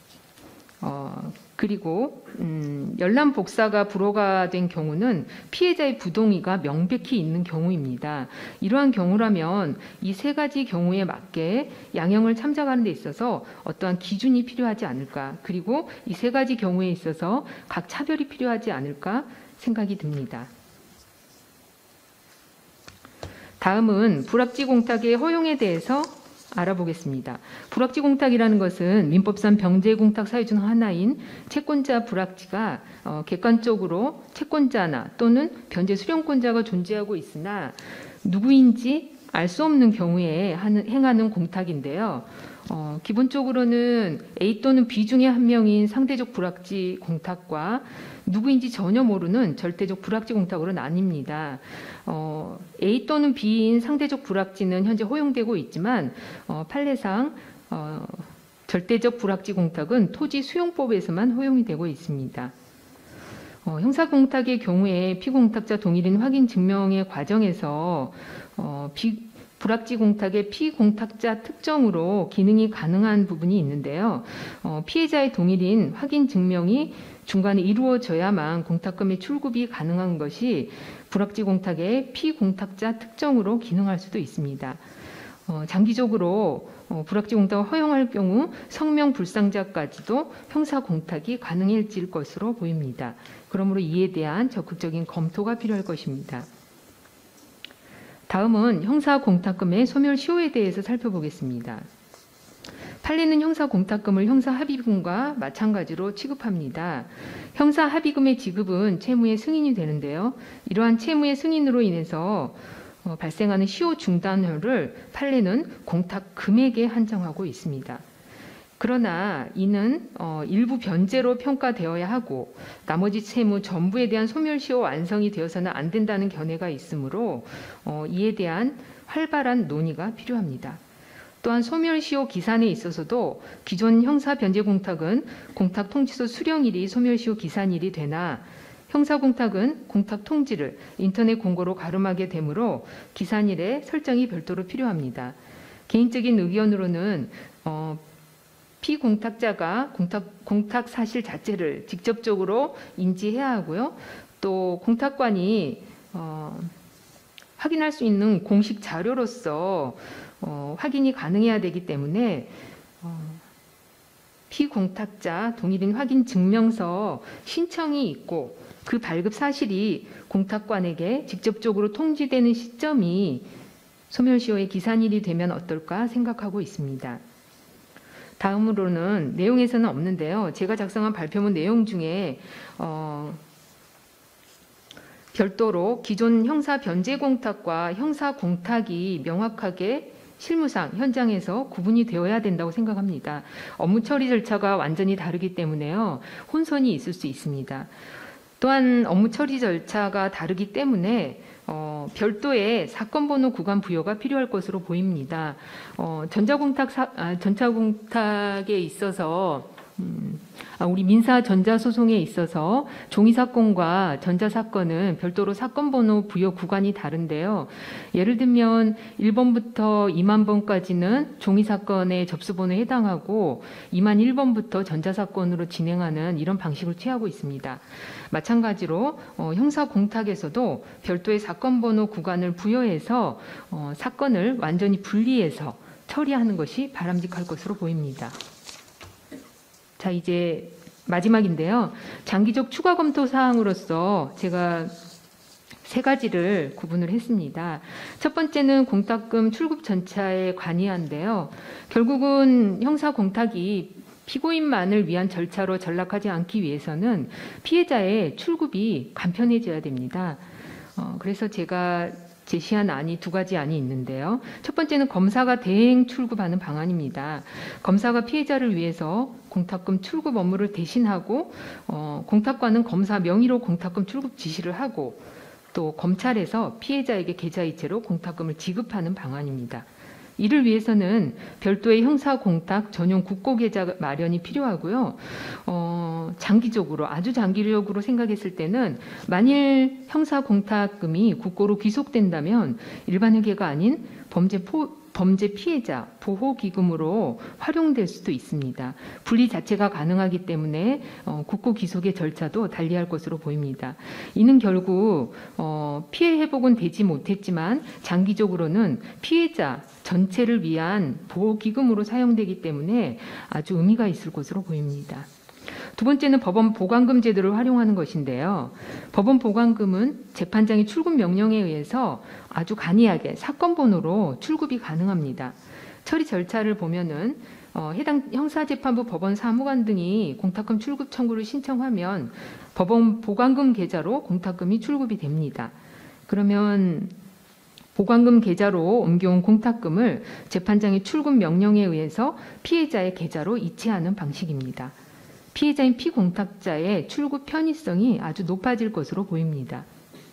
그리고 열람 복사가 불허가 된 경우는 피해자의 부동의가 명백히 있는 경우입니다. 이러한 경우라면 이 세 가지 경우에 맞게 양형을 참작하는 데 있어서 어떠한 기준이 필요하지 않을까, 그리고 이 세 가지 경우에 있어서 각 차별이 필요하지 않을까 생각이 듭니다. 다음은 불합치 공탁의 허용에 대해서 알아보겠습니다. 불확지 공탁이라는 것은 민법상 병제 공탁 사유 중 하나인 채권자 불확지가 객관적으로 채권자나 또는 변제 수령권자가 존재하고 있으나 누구인지 알 수 없는 경우에 행하는 공탁인데요. 기본적으로는 A 또는 B 중에 한 명인 상대적 불확지 공탁과 누구인지 전혀 모르는 절대적 불확지 공탁으로 나뉩니다. A 또는 B인 상대적 불확지는 현재 허용되고 있지만 판례상 절대적 불확지 공탁은 토지 수용법에서만 허용이 되고 있습니다. 형사공탁의 경우에 피공탁자 동일인 확인 증명의 과정에서 불확지 공탁의 피공탁자 특정으로 기능이 가능한 부분이 있는데요. 피해자의 동일인 확인 증명이 중간에 이루어져야만 공탁금의 출급이 가능한 것이 불확지 공탁의 피공탁자 특정으로 기능할 수도 있습니다. 장기적으로 불확지 공탁을 허용할 경우 성명 불상자까지도 형사 공탁이 가능해질 것으로 보입니다. 그러므로 이에 대한 적극적인 검토가 필요할 것입니다. 다음은 형사 공탁금의 소멸시효에 대해서 살펴보겠습니다. 판례는 형사 공탁금을 형사 합의금과 마찬가지로 취급합니다. 형사 합의금의 지급은 채무의 승인이 되는데요. 이러한 채무의 승인으로 인해서 발생하는 시효 중단효를 판례는 공탁금액에 한정하고 있습니다. 그러나 이는 일부 변제로 평가되어야 하고 나머지 채무 전부에 대한 소멸시효 완성이 되어서는 안 된다는 견해가 있으므로 이에 대한 활발한 논의가 필요합니다. 또한 소멸시효 기산에 있어서도 기존 형사 변제 공탁은 공탁 통지서 수령일이 소멸시효 기산일이 되나 형사공탁은 공탁 통지를 인터넷 공고로 가름하게 되므로 기산일의 설정이 별도로 필요합니다. 개인적인 의견으로는 피공탁자가 공탁 사실 자체를 직접적으로 인지해야 하고요. 또 공탁관이 확인할 수 있는 공식 자료로서 확인이 가능해야 되기 때문에 피공탁자 동일인 확인 증명서 신청이 있고 그 발급 사실이 공탁관에게 직접적으로 통지되는 시점이 소멸시효의 기산일이 되면 어떨까 생각하고 있습니다. 다음으로는 내용에서는 없는데요. 제가 작성한 발표문 내용 중에 별도로 기존 형사 변제 공탁과 형사 공탁이 명확하게 실무상 현장에서 구분이 되어야 된다고 생각합니다. 업무 처리 절차가 완전히 다르기 때문에요. 혼선이 있을 수 있습니다. 또한 업무 처리 절차가 다르기 때문에 별도의 사건 번호 구간 부여가 필요할 것으로 보입니다. 전자공탁에 있어서 우리 민사 전자소송에 있어서 종이사건과 전자사건은 별도로 사건 번호 부여 구간이 다른데요. 예를 들면 1번부터 2만 번까지는 종이사건의 접수번호에 해당하고 2만 1번부터 전자사건으로 진행하는 이런 방식을 취하고 있습니다. 마찬가지로 형사공탁에서도 별도의 사건 번호 구간을 부여해서 사건을 완전히 분리해서 처리하는 것이 바람직할 것으로 보입니다. 자, 이제 마지막인데요. 장기적 추가 검토 사항으로서 제가 세 가지를 구분을 했습니다. 첫 번째는 공탁금 출급 절차에 관이한데요. 결국은 형사 공탁이 피고인만을 위한 절차로 전락하지 않기 위해서는 피해자의 출급이 간편해져야 됩니다. 그래서 제가 제시한 안이 두 가지 안이 있는데요. 첫 번째는 검사가 대행 출급하는 방안입니다. 검사가 피해자를 위해서 공탁금 출급 업무를 대신하고 공탁관은 검사 명의로 공탁금 출급 지시를 하고 또 검찰에서 피해자에게 계좌이체로 공탁금을 지급하는 방안입니다. 이를 위해서는 별도의 형사공탁 전용 국고계좌 마련이 필요하고요. 장기적으로 아주 장기적으로 생각했을 때는 만일 형사공탁금이 국고로 귀속된다면 일반 회계가 아닌 범죄 피해자 보호기금으로 활용될 수도 있습니다. 분리 자체가 가능하기 때문에 국고 귀속의 절차도 달리할 것으로 보입니다. 이는 결국 피해 회복은 되지 못했지만 장기적으로는 피해자 전체를 위한 보호기금으로 사용되기 때문에 아주 의미가 있을 것으로 보입니다. 두 번째는 법원 보관금 제도를 활용하는 것인데요. 법원 보관금은 재판장의 출급 명령에 의해서 아주 간이하게 사건 번호로 출급이 가능합니다. 처리 절차를 보면은 해당 형사재판부 법원 사무관 등이 공탁금 출급 청구를 신청하면 법원 보관금 계좌로 공탁금이 출급이 됩니다. 그러면 보관금 계좌로 옮겨온 공탁금을 재판장의 출금 명령에 의해서 피해자의 계좌로 이체하는 방식입니다. 피해자인 피공탁자의 출급 편의성이 아주 높아질 것으로 보입니다.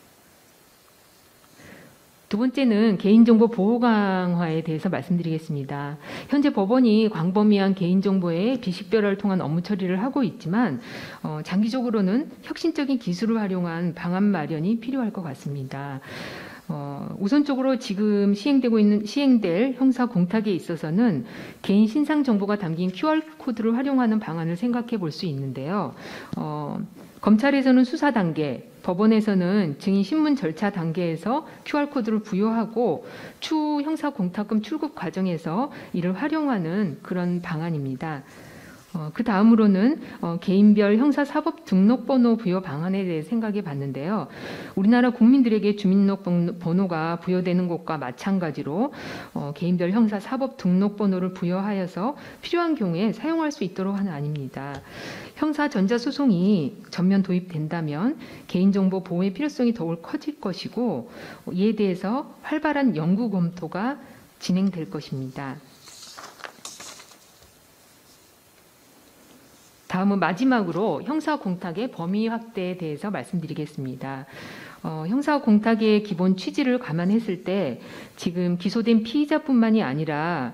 두 번째는 개인정보 보호 강화에 대해서 말씀드리겠습니다. 현재 법원이 광범위한 개인정보의 비식별화를 통한 업무 처리를 하고 있지만 장기적으로는 혁신적인 기술을 활용한 방안 마련이 필요할 것 같습니다. 우선적으로 지금 시행될 형사 공탁에 있어서는 개인 신상 정보가 담긴 QR코드를 활용하는 방안을 생각해 볼 수 있는데요. 검찰에서는 수사 단계, 법원에서는 증인 신문 절차 단계에서 QR코드를 부여하고 추후 형사 공탁금 출급 과정에서 이를 활용하는 그런 방안입니다. 그 다음으로는 개인별 형사사법 등록번호 부여 방안에 대해 생각해 봤는데요. 우리나라 국민들에게 주민등록번호가 부여되는 것과 마찬가지로 개인별 형사사법 등록번호를 부여하여서 필요한 경우에 사용할 수 있도록 하는 안입니다. 형사 전자소송이 전면 도입된다면 개인정보 보호의 필요성이 더욱 커질 것이고 이에 대해서 활발한 연구 검토가 진행될 것입니다. 다음은 마지막으로 형사공탁의 범위 확대에 대해서 말씀드리겠습니다. 형사공탁의 기본 취지를 감안했을 때 지금 기소된 피의자뿐만이 아니라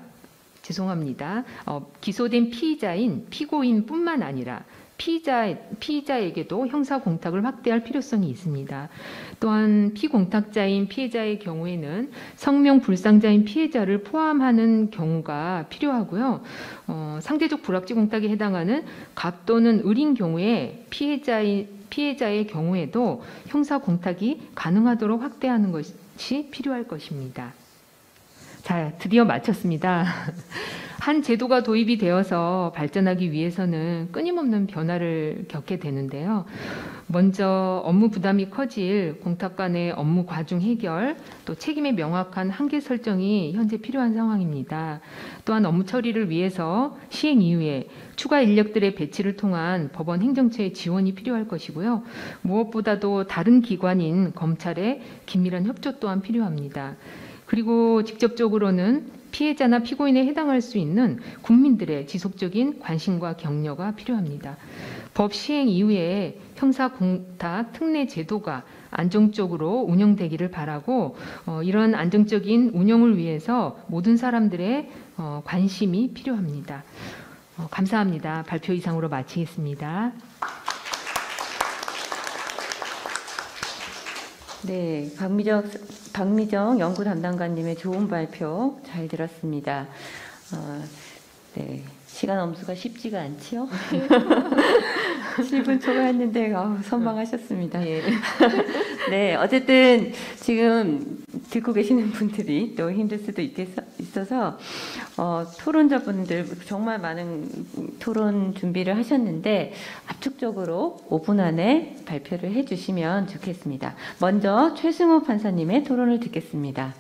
기소된 피의자인 피고인뿐만 아니라 피의자에게도 형사공탁을 확대할 필요성이 있습니다. 또한 피공탁자인 피해자의 경우에는 성명불상자인 피해자를 포함하는 경우가 필요하고요. 상대적 불합치 공탁에 해당하는 갑 또는 을인 경우에 피해자의 경우에도 형사공탁이 가능하도록 확대하는 것이 필요할 것입니다. 자, 드디어 마쳤습니다. 한 제도가 도입이 되어서 발전하기 위해서는 끊임없는 변화를 겪게 되는데요. 먼저 업무 부담이 커질 공탁 간의 업무 과중 해결, 또 책임의 명확한 한계 설정이 현재 필요한 상황입니다. 또한 업무 처리를 위해서 시행 이후에 추가 인력들의 배치를 통한 법원 행정처의 지원이 필요할 것이고요. 무엇보다도 다른 기관인 검찰의 긴밀한 협조 또한 필요합니다. 그리고 직접적으로는 피해자나 피고인에 해당할 수 있는 국민들의 지속적인 관심과 격려가 필요합니다. 법 시행 이후에 형사공탁 특례 제도가 안정적으로 운영되기를 바라고 이런 안정적인 운영을 위해서 모든 사람들의 관심이 필요합니다. 감사합니다. 발표 이상으로 마치겠습니다. 네, 박미정 연구 담당관님의 좋은 발표 잘 들었습니다. 네, 시간 엄수가 쉽지가 않지요? 7분 초과했는데 선방하셨습니다. 예. 네, 어쨌든 지금 듣고 계시는 분들이 또 힘들 수도 있어서 토론자분들 정말 많은 토론 준비를 하셨는데 압축적으로 5분 안에 발표를 해주시면 좋겠습니다. 먼저 최승호 판사님의 토론을 듣겠습니다.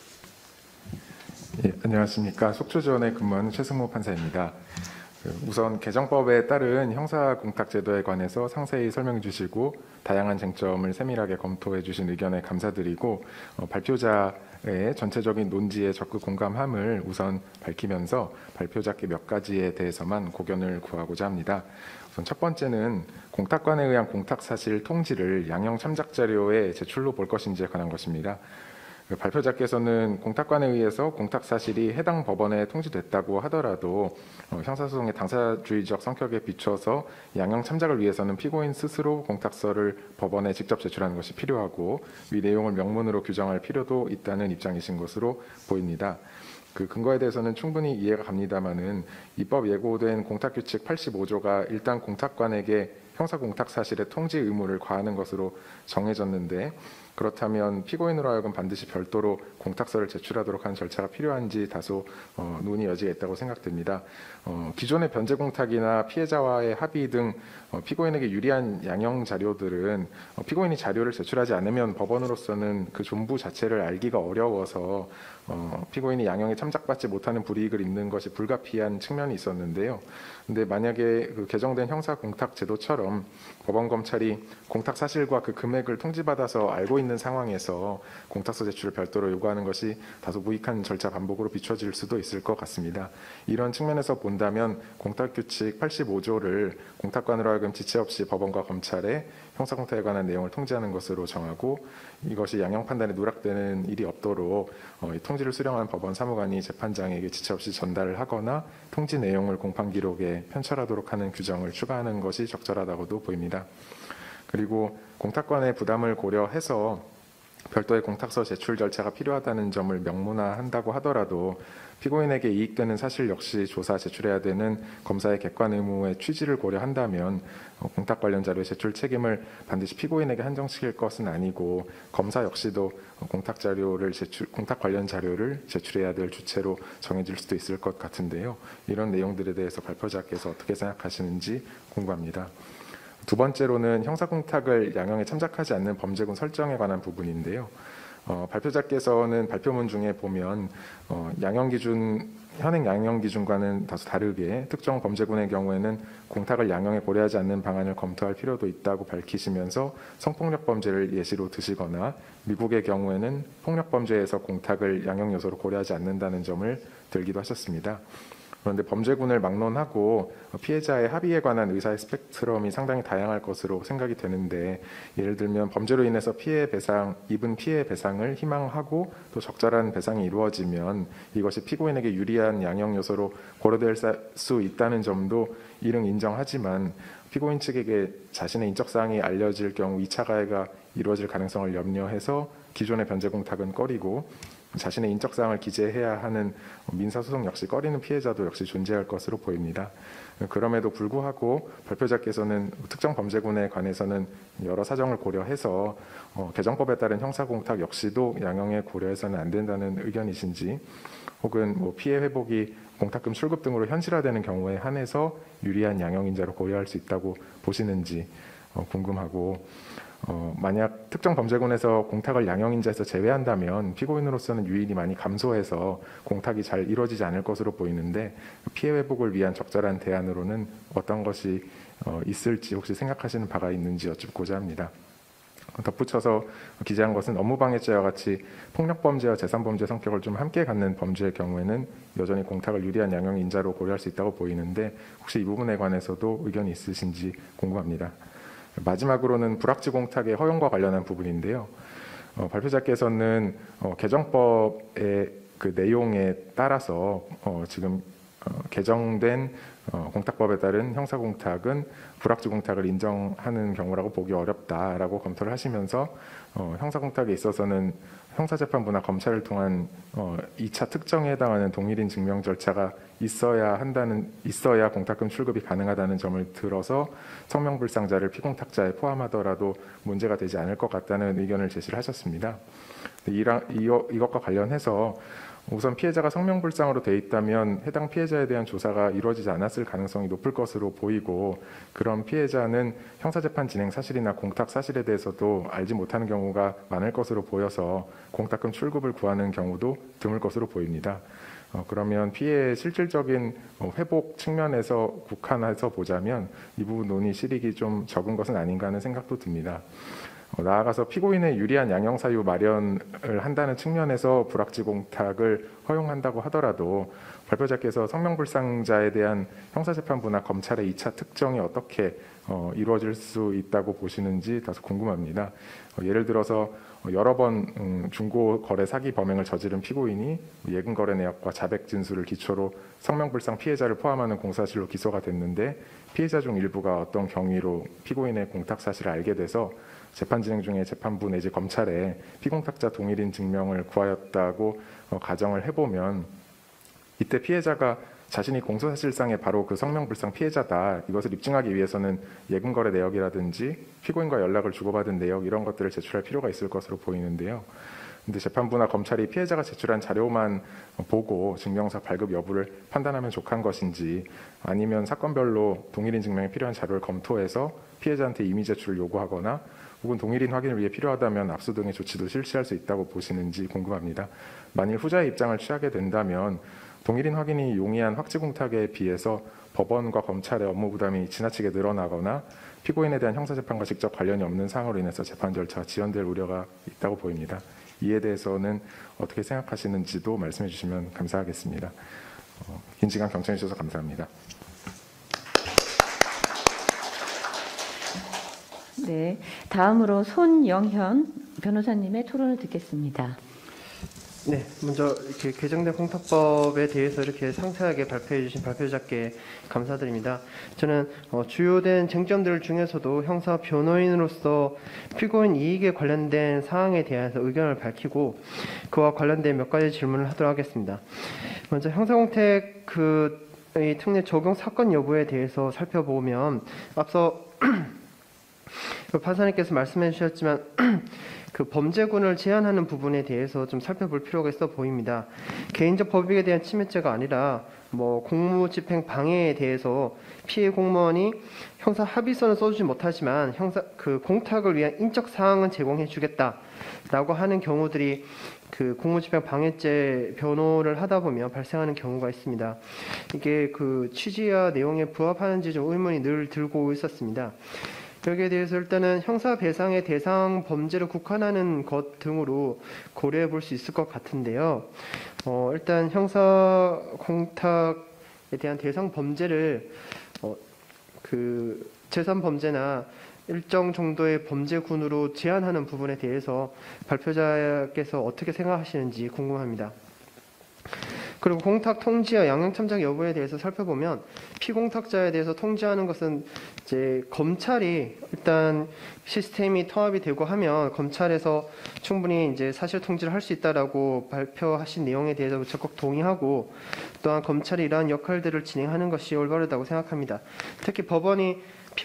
예, 안녕하십니까. 속초지원에 근무하는 최승호 판사입니다. 우선 개정법에 따른 형사공탁제도에 관해서 상세히 설명해 주시고 다양한 쟁점을 세밀하게 검토해 주신 의견에 감사드리고 발표자의 전체적인 논지에 적극 공감함을 우선 밝히면서 발표자께 몇 가지에 대해서만 고견을 구하고자 합니다. 우선 첫 번째는 공탁관에 의한 공탁사실 통지를 양형 참작자료의 제출로 볼 것인지에 관한 것입니다. 발표자께서는 공탁관에 의해서 공탁사실이 해당 법원에 통지됐다고 하더라도 형사소송의 당사주의적 성격에 비춰서 양형 참작을 위해서는 피고인 스스로 공탁서를 법원에 직접 제출하는 것이 필요하고 위 내용을 명문으로 규정할 필요도 있다는 입장이신 것으로 보입니다. 그 근거에 대해서는 충분히 이해가 갑니다마는 입법 예고된 공탁규칙 85조가 일단 공탁관에게 형사공탁 사실의 통지 의무를 과하는 것으로 정해졌는데 그렇다면 피고인으로 하여금 반드시 별도로 공탁서를 제출하도록 하는 절차가 필요한지 다소 논의 여지가 있다고 생각됩니다. 기존의 변제 공탁이나 피해자와의 합의 등 피고인에게 유리한 양형 자료들은 피고인이 자료를 제출하지 않으면 법원으로서는 그 존부 자체를 알기가 어려워서 피고인이 양형에 참작받지 못하는 불이익을 입는 것이 불가피한 측면이 있었는데요. 근데 만약에 그 개정된 형사 공탁 제도처럼 법원 검찰이 공탁 사실과 그 금액을 통지받아서 알고 있는 상황에서 공탁서 제출을 별도로 요구하는 것이 다소 무익한 절차 반복으로 비춰질 수도 있을 것 같습니다. 이런 측면에서 본다면 공탁규칙 85조를 공탁관으로 하여금 지체 없이 법원과 검찰에 형사공탁에 관한 내용을 통지하는 것으로 정하고 이것이 양형 판단에 누락되는 일이 없도록 통지를 수령한 법원 사무관이 재판장에게 지체 없이 전달을 하거나 통지 내용을 공판 기록에 편철하도록 하는 규정을 추가하는 것이 적절하다고도 보입니다. 그리고 공탁관의 부담을 고려해서 별도의 공탁서 제출 절차가 필요하다는 점을 명문화한다고 하더라도 피고인에게 이익되는 사실 역시 조사 제출해야 되는 검사의 객관 의무의 취지를 고려한다면 공탁 관련 자료의 제출 책임을 반드시 피고인에게 한정시킬 것은 아니고 검사 역시도 공탁 관련 자료를 제출해야 될 주체로 정해질 수도 있을 것 같은데요. 이런 내용들에 대해서 발표자께서 어떻게 생각하시는지 궁금합니다. 두 번째로는 형사공탁을 양형에 참작하지 않는 범죄군 설정에 관한 부분인데요. 발표자께서는 발표문 중에 보면 현행 양형 기준과는 다소 다르게 특정 범죄군의 경우에는 공탁을 양형에 고려하지 않는 방안을 검토할 필요도 있다고 밝히시면서 성폭력 범죄를 예시로 드시거나 미국의 경우에는 폭력 범죄에서 공탁을 양형 요소로 고려하지 않는다는 점을 들기도 하셨습니다. 그런데 범죄군을 막론하고 피해자의 합의에 관한 의사의 스펙트럼이 상당히 다양할 것으로 생각이 되는데 예를 들면 범죄로 인해서 입은 피해 배상을 희망하고 또 적절한 배상이 이루어지면 이것이 피고인에게 유리한 양형 요소로 고려될 수 있다는 점도 일응 인정하지만 피고인 측에게 자신의 인적사항이 알려질 경우 2차 가해가 이루어질 가능성을 염려해서 기존의 변제 공탁은 꺼리고 자신의 인적사항을 기재해야 하는 민사소송 역시 꺼리는 피해자도 역시 존재할 것으로 보입니다. 그럼에도 불구하고 발표자께서는 특정 범죄군에 관해서는 여러 사정을 고려해서 개정법에 따른 형사공탁 역시도 양형에 고려해서는 안 된다는 의견이신지 혹은 피해 회복이 공탁금 출급 등으로 현실화되는 경우에 한해서 유리한 양형인자로 고려할 수 있다고 보시는지 궁금하고 만약 특정 범죄군에서 공탁을 양형인자에서 제외한다면 피고인으로서는 유인이 많이 감소해서 공탁이 잘 이루어지지 않을 것으로 보이는데 피해 회복을 위한 적절한 대안으로는 어떤 것이 있을지 혹시 생각하시는 바가 있는지 여쭙고자 합니다. 덧붙여서 기재한 것은 업무방해죄와 같이 폭력범죄와 재산범죄 성격을 좀 함께 갖는 범죄의 경우에는 여전히 공탁을 유리한 양형인자로 고려할 수 있다고 보이는데 혹시 이 부분에 관해서도 의견이 있으신지 궁금합니다. 마지막으로는 불확지 공탁의 허용과 관련한 부분인데요. 발표자께서는 개정법의 그 내용에 따라서 지금 개정된 공탁법에 따른 형사공탁은 불확지 공탁을 인정하는 경우라고 보기 어렵다라고 검토를 하시면서 형사공탁에 있어서는 형사재판부나 검찰을 통한 2차 특정에 해당하는 동일인 증명 절차가 있어야 공탁금 출급이 가능하다는 점을 들어서 성명불상자를 피공탁자에 포함하더라도 문제가 되지 않을 것 같다는 의견을 제시를 하셨습니다. 이것과 관련해서 우선 피해자가 성명불상으로 돼 있다면 해당 피해자에 대한 조사가 이루어지지 않았을 가능성이 높을 것으로 보이고 그런 피해자는 형사재판 진행 사실이나 공탁 사실에 대해서도 알지 못하는 경우가 많을 것으로 보여서 공탁금 출급을 구하는 경우도 드물 것으로 보입니다. 그러면 피해의 실질적인 회복 측면에서 국한해서 보자면 이 부분 논의 실익이 좀 적은 것은 아닌가 하는 생각도 듭니다. 나아가서 피고인의 유리한 양형 사유 마련을 한다는 측면에서 불확지 공탁을 허용한다고 하더라도 발표자께서 성명불상자에 대한 형사재판부나 검찰의 2차 특정이 어떻게 이루어질 수 있다고 보시는지 다소 궁금합니다. 예를 들어서 여러 번 중고거래 사기 범행을 저지른 피고인이 예금거래 내역과 자백 진술을 기초로 성명불상 피해자를 포함하는 공사실로 기소가 됐는데 피해자 중 일부가 어떤 경위로 피고인의 공탁 사실을 알게 돼서 재판 진행 중에 재판부 내지 검찰에 피공탁자 동일인 증명을 구하였다고 가정을 해보면 이때 피해자가 자신이 공소사실상의 바로 그 성명불상 피해자다, 이것을 입증하기 위해서는 예금거래 내역이라든지 피고인과 연락을 주고받은 내역 이런 것들을 제출할 필요가 있을 것으로 보이는데요. 근데 재판부나 검찰이 피해자가 제출한 자료만 보고 증명서 발급 여부를 판단하면 족한 것인지, 아니면 사건별로 동일인 증명에 필요한 자료를 검토해서 피해자한테 임의 제출을 요구하거나 혹은 동일인 확인을 위해 필요하다면 압수 등의 조치도 실시할 수 있다고 보시는지 궁금합니다. 만일 후자의 입장을 취하게 된다면 동일인 확인이 용이한 확지공탁에 비해서 법원과 검찰의 업무 부담이 지나치게 늘어나거나 피고인에 대한 형사재판과 직접 관련이 없는 사항으로 인해서 재판 절차가 지연될 우려가 있다고 보입니다. 이에 대해서는 어떻게 생각하시는지도 말씀해 주시면 감사하겠습니다. 긴 시간 경청해 주셔서 감사합니다. 네, 다음으로 손영현 변호사님의 토론을 듣겠습니다. 네, 먼저 이렇게 개정된 공탁법에 대해서 이렇게 상세하게 발표해 주신 발표자께 감사드립니다. 저는 주요된 쟁점들 중에서도 형사 변호인으로서 피고인 이익에 관련된 사항에 대해서 의견을 밝히고 그와 관련된 몇 가지 질문을 하도록 하겠습니다. 먼저 형사공탁 이 특례 적용 사건 여부에 대해서 살펴보면 앞서 판사님께서 말씀해 주셨지만 그 범죄군을 제한하는 부분에 대해서 좀 살펴볼 필요가 있어 보입니다. 개인적 법익에 대한 침해죄가 아니라 공무집행 방해에 대해서 피해 공무원이 형사 합의서는 써주지 못하지만 공탁을 위한 인적 사항은 제공해 주겠다라고 하는 경우들이 그 공무집행 방해죄 변호를 하다 보면 발생하는 경우가 있습니다. 이게 그 취지와 내용에 부합하는지 좀 의문이 늘 들고 있었습니다. 여기에 대해서 일단은 형사배상의 대상 범죄를 국한하는 것 등으로 고려해 볼 수 있을 것 같은데요. 일단 형사공탁에 대한 대상 범죄를 그 재산 범죄나 일정 정도의 범죄군으로 제한하는 부분에 대해서 발표자께서 어떻게 생각하시는지 궁금합니다. 그리고 공탁 통지와 양형 참작 여부에 대해서 살펴보면 피공탁자에 대해서 통지하는 것은 이제 검찰이 일단 시스템이 통합이 되고 하면 검찰에서 충분히 이제 사실 통지를 할 수 있다라고 발표하신 내용에 대해서 적극 동의하고, 또한 검찰이 이러한 역할들을 진행하는 것이 올바르다고 생각합니다. 특히 법원이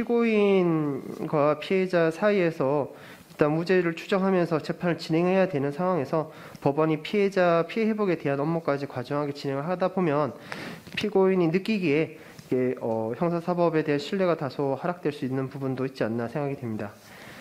피고인과 피해자 사이에서 일단 무죄를 추정하면서 재판을 진행해야 되는 상황에서 법원이 피해자 피해 회복에 대한 업무까지 과정하게 진행을 하다 보면 피고인이 느끼기에 이게 형사사법에 대한 신뢰가 다소 하락될 수 있는 부분도 있지 않나 생각이 됩니다.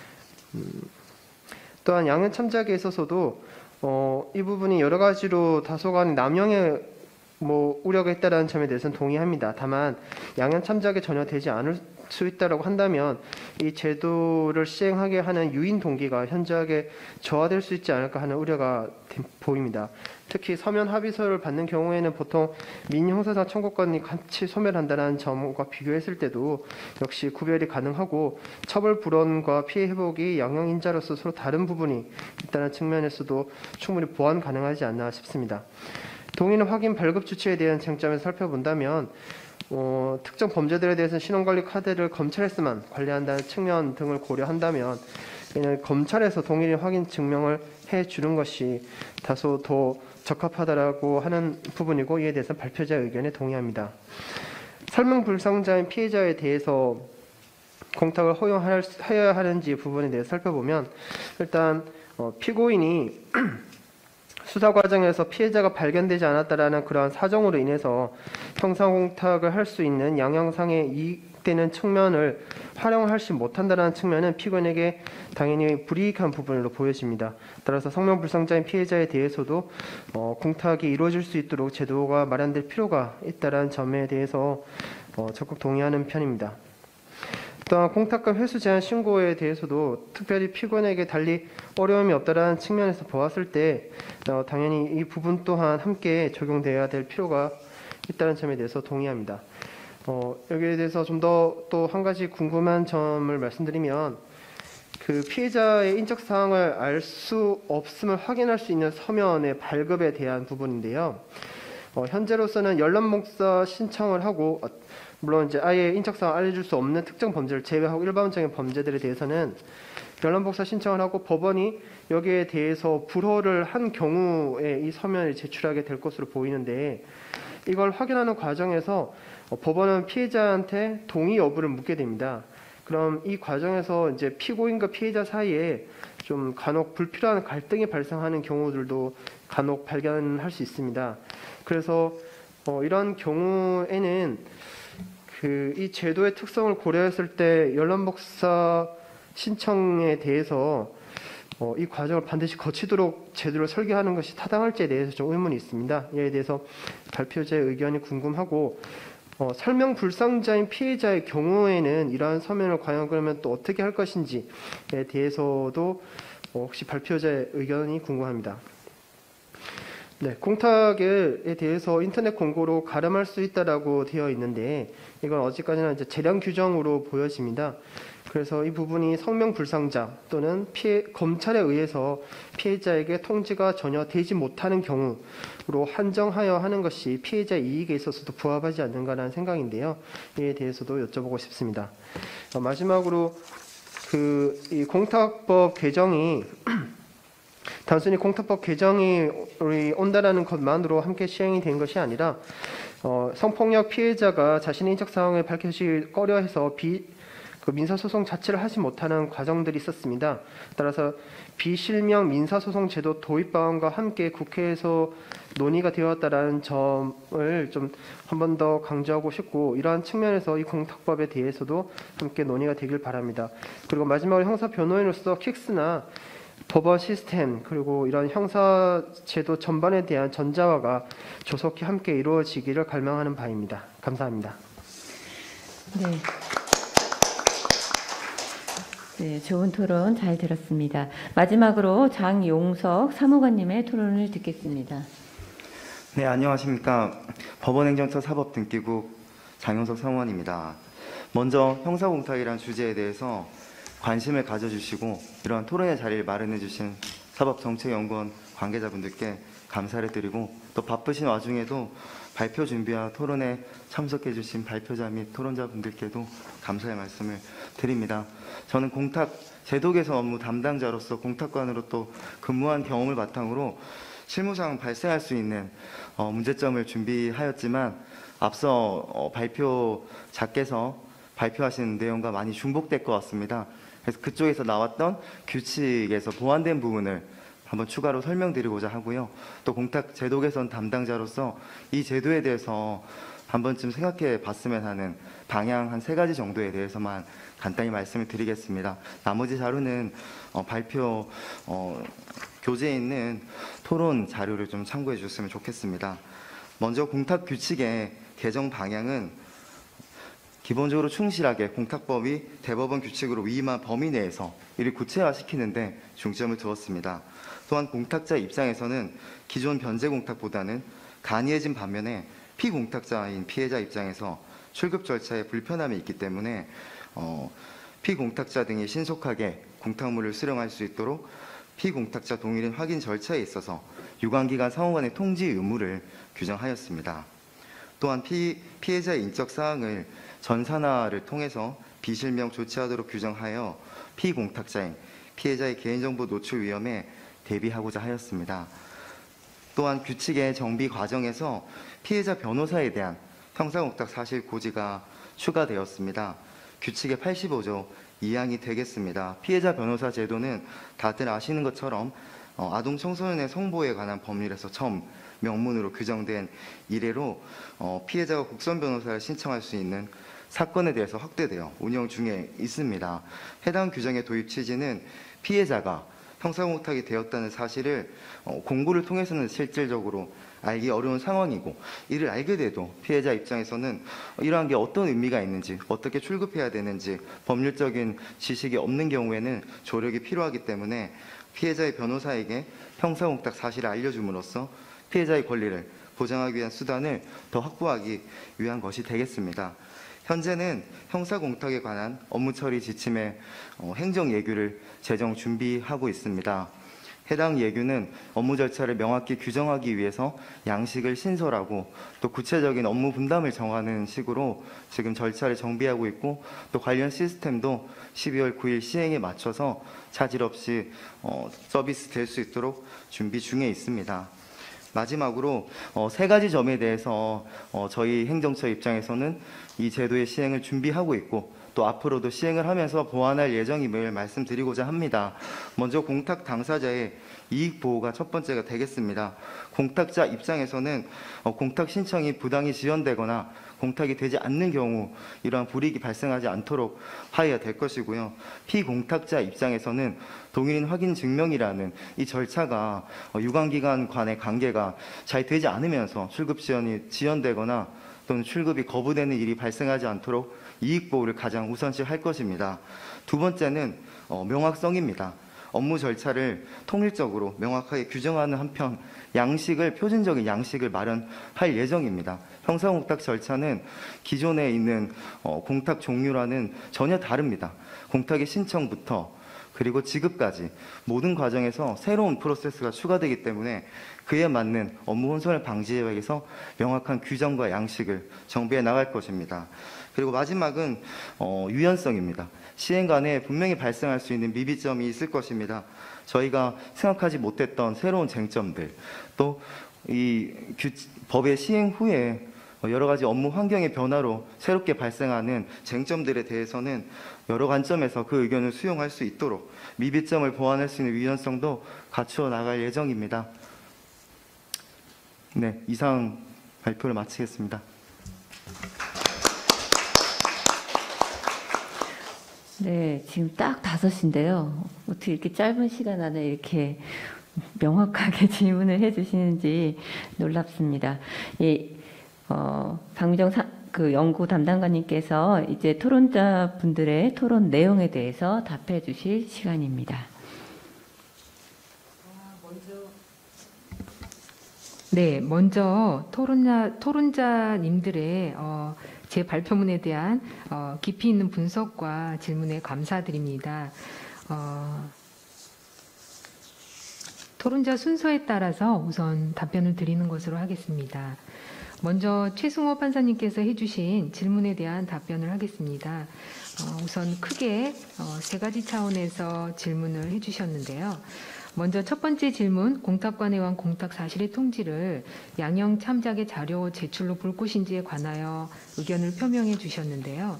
또한 양형 참작에 있어서도 이 부분이 여러 가지로 다소간 남용의 우려가 있다는 점에 대해서는 동의합니다. 다만 양형 참작에 전혀 되지 않을 수 있다라고 한다면 이 제도를 시행하게 하는 유인 동기가 현저하게 저하될 수 있지 않을까 하는 우려가 보입니다. 특히 서면 합의서를 받는 경우에는 보통 민형사상 청구권이 같이 소멸한다는 점과 비교했을 때도 역시 구별이 가능하고 처벌 불원과 피해 회복이 양형인자로서 서로 다른 부분이 있다는 측면에서도 충분히 보완 가능하지 않나 싶습니다. 동의인 확인 발급 주체에 대한 쟁점에서 살펴본다면 특정 범죄들에 대해서는 신원관리 카드를 검찰에서만 관리한다는 측면 등을 고려한다면 그냥 검찰에서 동일인 확인 증명을 해주는 것이 다소 더 적합하다라고 하는 부분이고, 이에 대해서 발표자의 의견에 동의합니다. 설명불상자인 피해자에 대해서 공탁을 허용해야 하는지 부분에 대해서 살펴보면 일단 피고인이 수사 과정에서 피해자가 발견되지 않았다라는 그러한 사정으로 인해서 형사공탁을 할 수 있는 양형상의 이익되는 측면을 활용하지 못한다는 측면은 피고인에게 당연히 불이익한 부분으로 보여집니다. 따라서 성명불상자인 피해자에 대해서도 공탁이 이루어질 수 있도록 제도가 마련될 필요가 있다는 점에 대해서 적극 동의하는 편입니다. 또한 공탁금 회수 제한 신고에 대해서도 특별히 피고인에게 달리 어려움이 없다라는 측면에서 보았을 때 당연히 이 부분 또한 함께 적용되어야 될 필요가 있다는 점에 대해서 동의합니다. 여기에 대해서 좀 더 또 한 가지 궁금한 점을 말씀드리면 그 피해자의 인적 사항을 알 수 없음을 확인할 수 있는 서면의 발급에 대한 부분인데요. 현재로서는 연락목사 신청을 하고 물론 이제 아예 인적사항을 알려줄 수 없는 특정 범죄를 제외하고 일반적인 범죄들에 대해서는 변론복사 신청을 하고 법원이 여기에 대해서 불허를 한 경우에 이 서면을 제출하게 될 것으로 보이는데, 이걸 확인하는 과정에서 법원은 피해자한테 동의 여부를 묻게 됩니다. 그럼 이 과정에서 이제 피고인과 피해자 사이에 좀 간혹 불필요한 갈등이 발생하는 경우들도 간혹 발견할 수 있습니다. 그래서 이런 경우에는 이 제도의 특성을 고려했을 때 연락복사 신청에 대해서 이 과정을 반드시 거치도록 제도를 설계하는 것이 타당할지에 대해서 좀 의문이 있습니다. 이에 대해서 발표자의 의견이 궁금하고, 설명 불상자인 피해자의 경우에는 이러한 서면을 과연 그러면 또 어떻게 할 것인지에 대해서도 혹시 발표자의 의견이 궁금합니다. 네, 공탁에 대해서 인터넷 공고로 가름할 수 있다라고 되어 있는데, 이건 어디까지나 이제 재량 규정으로 보여집니다. 그래서 이 부분이 성명 불상자 또는 검찰에 의해서 피해자에게 통지가 전혀 되지 못하는 경우로 한정하여 하는 것이 피해자의 이익에 있어서도 부합하지 않는가라는 생각인데요. 이에 대해서도 여쭤보고 싶습니다. 마지막으로 이 공탁법 개정이 단순히 공탁법 개정이 온다라는 것만으로 함께 시행이 된 것이 아니라, 성폭력 피해자가 자신의 인적 사항을 밝히기 꺼려해서 민사소송 자체를 하지 못하는 과정들이 있었습니다. 따라서 비실명 민사소송 제도 도입 방안과 함께 국회에서 논의가 되었다라는 점을 좀 한 번 더 강조하고 싶고, 이러한 측면에서 이 공탁법에 대해서도 함께 논의가 되길 바랍니다. 그리고 마지막으로 형사 변호인으로서 킥스나 법원 시스템 그리고 이런 형사 제도 전반에 대한 전자화가 조속히 함께 이루어지기를 갈망하는 바입니다. 감사합니다. 네. 네, 좋은 토론 잘 들었습니다. 마지막으로 장용석 사무관님의 토론을 듣겠습니다. 네, 안녕하십니까. 법원행정처 사법등기국 장용석 사무관입니다. 먼저 형사공탁이라는 주제에 대해서 관심을 가져주시고 이러한 토론의 자리를 마련해 주신 사법정책연구원 관계자분들께 감사를 드리고, 또 바쁘신 와중에도 발표 준비와 토론에 참석해 주신 발표자 및 토론자분들께도 감사의 말씀을 드립니다. 저는 공탁 제도 개선 업무 담당자로서 공탁관으로 또 근무한 경험을 바탕으로 실무상 발생할 수 있는 문제점을 준비하였지만, 앞서 발표자께서 발표하신 내용과 많이 중복될 것 같습니다. 그래서 그쪽에서 나왔던 규칙에서 보완된 부분을 한번 추가로 설명드리고자 하고요. 또 공탁 제도 개선 담당자로서 이 제도에 대해서 한 번쯤 생각해 봤으면 하는 방향 한 3가지 정도에 대해서만 간단히 말씀을 드리겠습니다. 나머지 자료는 발표 교재에 있는 토론 자료를 좀 참고해 주셨으면 좋겠습니다. 먼저 공탁 규칙의 개정 방향은 기본적으로 충실하게 공탁법이 대법원 규칙으로 위임한 범위 내에서 이를 구체화시키는 데 중점을 두었습니다. 또한 공탁자 입장에서는 기존 변제 공탁보다는 간이해진 반면에 피공탁자인 피해자 입장에서 출급 절차에 불편함이 있기 때문에 피공탁자 등이 신속하게 공탁물을 수령할 수 있도록 피공탁자 동의인 확인 절차에 있어서 유관기관 상호간의 통지 의무를 규정하였습니다. 또한 피해자의 인적 사항을 전산화를 통해서 비실명 조치하도록 규정하여 피공탁자인 피해자의 개인정보 노출 위험에 대비하고자 하였습니다. 또한 규칙의 정비 과정에서 피해자 변호사에 대한 형사공탁 사실 고지가 추가되었습니다. 규칙의 85조 2항이 되겠습니다. 피해자 변호사 제도는 다들 아시는 것처럼 아동 청소년의 성보호에 관한 법률에서 처음 명문으로 규정된 이래로 피해자가 국선 변호사를 신청할 수 있는 사건에 대해서 확대되어 운영 중에 있습니다. 해당 규정의 도입 취지는 피해자가 형사공탁이 되었다는 사실을 공고를 통해서는 실질적으로 알기 어려운 상황이고, 이를 알게 돼도 피해자 입장에서는 이러한 게 어떤 의미가 있는지, 어떻게 출급해야 되는지 법률적인 지식이 없는 경우에는 조력이 필요하기 때문에 피해자의 변호사에게 형사공탁 사실을 알려줌으로써 피해자의 권리를 보장하기 위한 수단을 더 확보하기 위한 것이 되겠습니다. 현재는 형사공탁에 관한 업무 처리 지침의 행정 예규를 제정 준비하고 있습니다. 해당 예규는 업무 절차를 명확히 규정하기 위해서 양식을 신설하고 또 구체적인 업무 분담을 정하는 식으로 지금 절차를 정비하고 있고, 또 관련 시스템도 12월 9일 시행에 맞춰서 차질 없이 서비스 될 수 있도록 준비 중에 있습니다. 마지막으로 세 가지 점에 대해서 저희 행정처 입장에서는 이 제도의 시행을 준비하고 있고 또 앞으로도 시행을 하면서 보완할 예정임을 말씀드리고자 합니다. 먼저 공탁 당사자의 이익 보호가 첫 번째가 되겠습니다. 공탁자 입장에서는 공탁 신청이 부당히 지연되거나 공탁이 되지 않는 경우 이러한 불이익이 발생하지 않도록 하여야 될 것이고요. 피공탁자 입장에서는 동일인 확인 증명이라는 이 절차가 유관기관 간의 관계가 잘 되지 않으면서 출급 지연이 지연되거나 또는 출급이 거부되는 일이 발생하지 않도록 이익 보호를 가장 우선시 할 것입니다. 두 번째는 명확성입니다. 업무 절차를 통일적으로 명확하게 규정하는 한편 양식을 표준적인 양식을 마련할 예정입니다. 형사공탁 절차는 기존에 있는 공탁 종류와는 전혀 다릅니다. 공탁의 신청부터 그리고 지급까지 모든 과정에서 새로운 프로세스가 추가되기 때문에 그에 맞는 업무 혼선을 방지하기 위해서 명확한 규정과 양식을 정비해 나갈 것입니다. 그리고 마지막은 유연성입니다. 시행간에 분명히 발생할 수 있는 미비점이 있을 것입니다. 저희가 생각하지 못했던 새로운 쟁점들, 또 이 법의 시행 후에 여러 가지 업무 환경의 변화로 새롭게 발생하는 쟁점들에 대해서는 여러 관점에서 그 의견을 수용할 수 있도록 미비점을 보완할 수 있는 유연성도 갖추어 나갈 예정입니다. 네, 이상 발표를 마치겠습니다. 네, 지금 딱 5시인데요. 어떻게 이렇게 짧은 시간 안에 이렇게 명확하게 질문을 해주시는지 놀랍습니다. 예, 박미정 연구 담당관님께서 이제 토론자 분들의 토론 내용에 대해서 답해 주실 시간입니다. 네, 먼저 토론자님들의 제 발표문에 대한 깊이 있는 분석과 질문에 감사드립니다. 토론자 순서에 따라서 우선 답변을 드리는 것으로 하겠습니다. 먼저 최승호 판사님께서 해주신 질문에 대한 답변을 하겠습니다. 우선 크게 세 가지 차원에서 질문을 해주셨는데요. 먼저 첫 번째 질문, 공탁관에 의한 공탁 사실의 통지를 양형 참작의 자료 제출로 볼 것인지에 관하여 의견을 표명해 주셨는데요.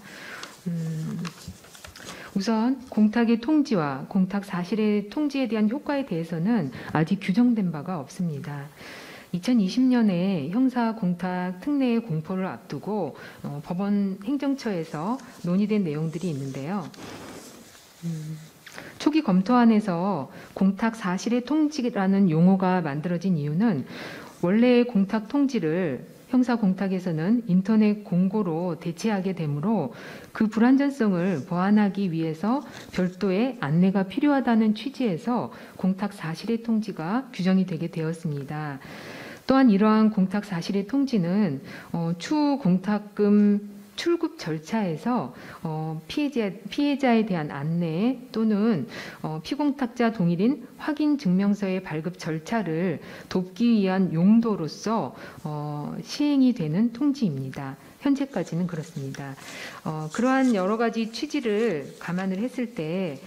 우선 공탁의 통지와 공탁 사실의 통지에 대한 효과에 대해서는 아직 규정된 바가 없습니다. 2020년에 형사 공탁 특례의 공포를 앞두고 법원 행정처에서 논의된 내용들이 있는데요. 초기 검토안에서 공탁 사실의 통지라는 용어가 만들어진 이유는 원래의 공탁 통지를 형사 공탁에서는 인터넷 공고로 대체하게 되므로 그 불완전성을 보완하기 위해서 별도의 안내가 필요하다는 취지에서 공탁 사실의 통지가 규정이 되게 되었습니다. 또한 이러한 공탁 사실의 통지는 추후 공탁금 출급 절차에서 피해자에 대한 안내 또는 피공탁자 동일인 확인 증명서의 발급 절차를 돕기 위한 용도로서 시행이 되는 통지입니다. 현재까지는 그렇습니다. 그러한 여러 가지 취지를 감안을 했을 때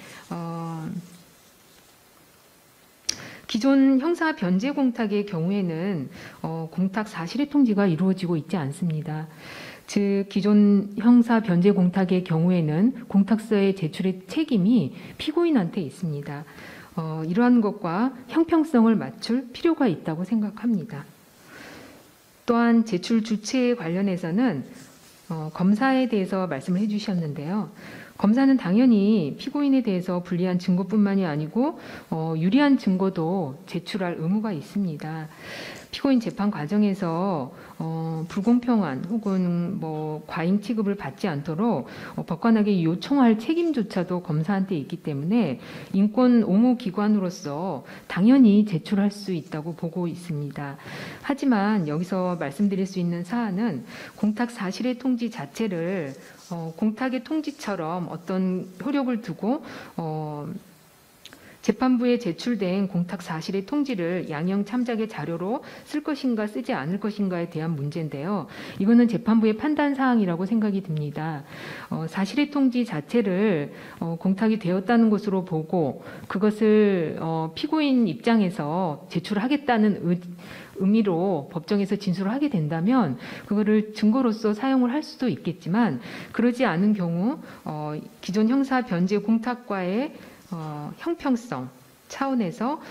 기존 형사 변제 공탁의 경우에는 공탁 사실의 통지가 이루어지고 있지 않습니다. 즉 기존 형사 변제 공탁의 경우에는 공탁서의 제출의 책임이 피고인한테 있습니다. 이러한 것과 형평성을 맞출 필요가 있다고 생각합니다. 또한 제출 주체에 관련해서는 검사에 대해서 말씀을 해주셨는데요. 검사는 당연히 피고인에 대해서 불리한 증거뿐만이 아니고 유리한 증거도 제출할 의무가 있습니다. 피고인 재판 과정에서 불공평한 혹은 과잉 취급을 받지 않도록 법관에게 요청할 책임조차도 검사한테 있기 때문에 인권 옹호 기관으로서 당연히 제출할 수 있다고 보고 있습니다. 하지만 여기서 말씀드릴 수 있는 사안은 공탁 사실의 통지 자체를 공탁의 통지처럼 어떤 효력을 두고 재판부에 제출된 공탁 사실의 통지를 양형 참작의 자료로 쓸 것인가 쓰지 않을 것인가에 대한 문제인데요. 이거는 재판부의 판단 사항이라고 생각이 듭니다. 사실의 통지 자체를 공탁이 되었다는 것으로 보고 그것을 피고인 입장에서 제출하겠다는 의미로 법정에서 진술을 하게 된다면 그거를 증거로서 사용을 할 수도 있겠지만 그러지 않은 경우 기존 형사 변제 공탁과의 형평성 차원에서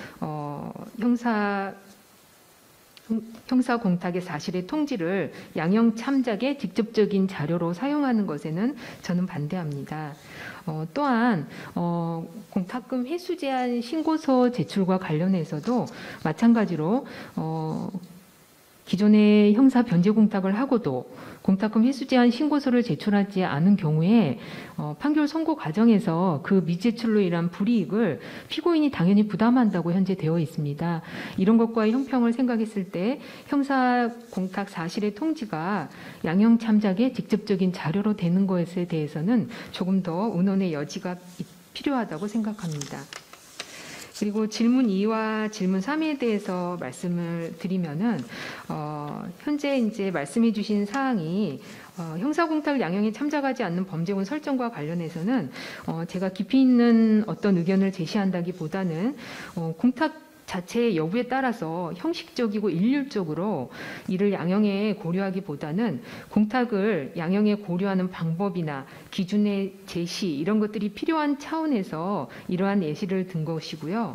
형사 공탁의 사실의 통지를 양형 참작의 직접적인 자료로 사용하는 것에는 저는 반대합니다. 또한 공탁금 회수 제한 신고서 제출과 관련해서도 마찬가지로 기존의 형사 변제 공탁을 하고도 공탁금 회수 제한 신고서를 제출하지 않은 경우에 판결 선고 과정에서 그 미제출로 인한 불이익을 피고인이 당연히 부담한다고 현재 되어 있습니다. 이런 것과의 형평을 생각했을 때 형사 공탁 사실의 통지가 양형 참작의 직접적인 자료로 되는 것에 대해서는 조금 더 의논의 여지가 필요하다고 생각합니다. 그리고 질문 2와 질문 3에 대해서 말씀을 드리면은 현재 이제 말씀해 주신 사항이 형사공탁 양형에 참작하지 않는 범죄군 설정과 관련해서는 제가 깊이 있는 어떤 의견을 제시한다기보다는 공탁 자체의 여부에 따라서 형식적이고 일률적으로 이를 양형에 고려하기보다는 공탁을 양형에 고려하는 방법이나 기준의 제시 이런 것들이 필요한 차원에서 이러한 예시를 든 것이고요.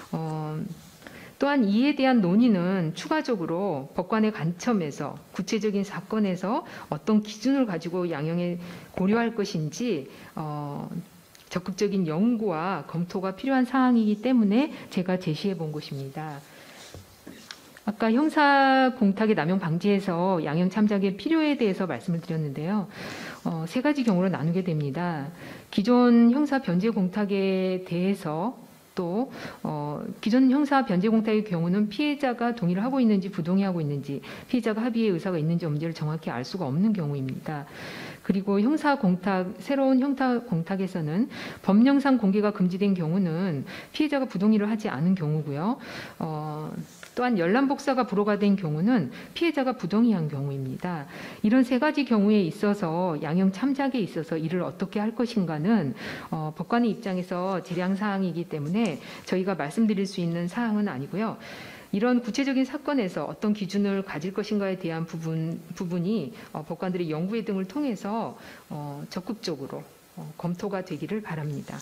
또한 이에 대한 논의는 추가적으로 법관의 관점에서 구체적인 사건에서 어떤 기준을 가지고 양형에 고려할 것인지 적극적인 연구와 검토가 필요한 사항이기 때문에 제가 제시해 본 것입니다. 아까 형사 공탁의 남용 방지에서 양형 참작의 필요에 대해서 말씀을 드렸는데요. 세 가지 경우로 나누게 됩니다. 기존 형사 변제 공탁에 대해서 또 기존 형사 변제 공탁의 경우는 피해자가 동의를 하고 있는지 부동의하고 있는지 피해자가 합의의 의사가 있는지 없는지를 정확히 알 수가 없는 경우입니다. 그리고 형사 공탁, 새로운 형사 공탁에서는 법령상 공개가 금지된 경우는 피해자가 부동의를 하지 않은 경우고요. 또한 열람복사가 불허가 된 경우는 피해자가 부동의한 경우입니다. 이런 세 가지 경우에 있어서 양형 참작에 있어서 이를 어떻게 할 것인가는 법관의 입장에서 재량 사항이기 때문에 저희가 말씀드릴 수 있는 사항은 아니고요. 이런 구체적인 사건에서 어떤 기준을 가질 것인가에 대한 부분이 법관들의 연구회 등을 통해서 적극적으로 검토가 되기를 바랍니다.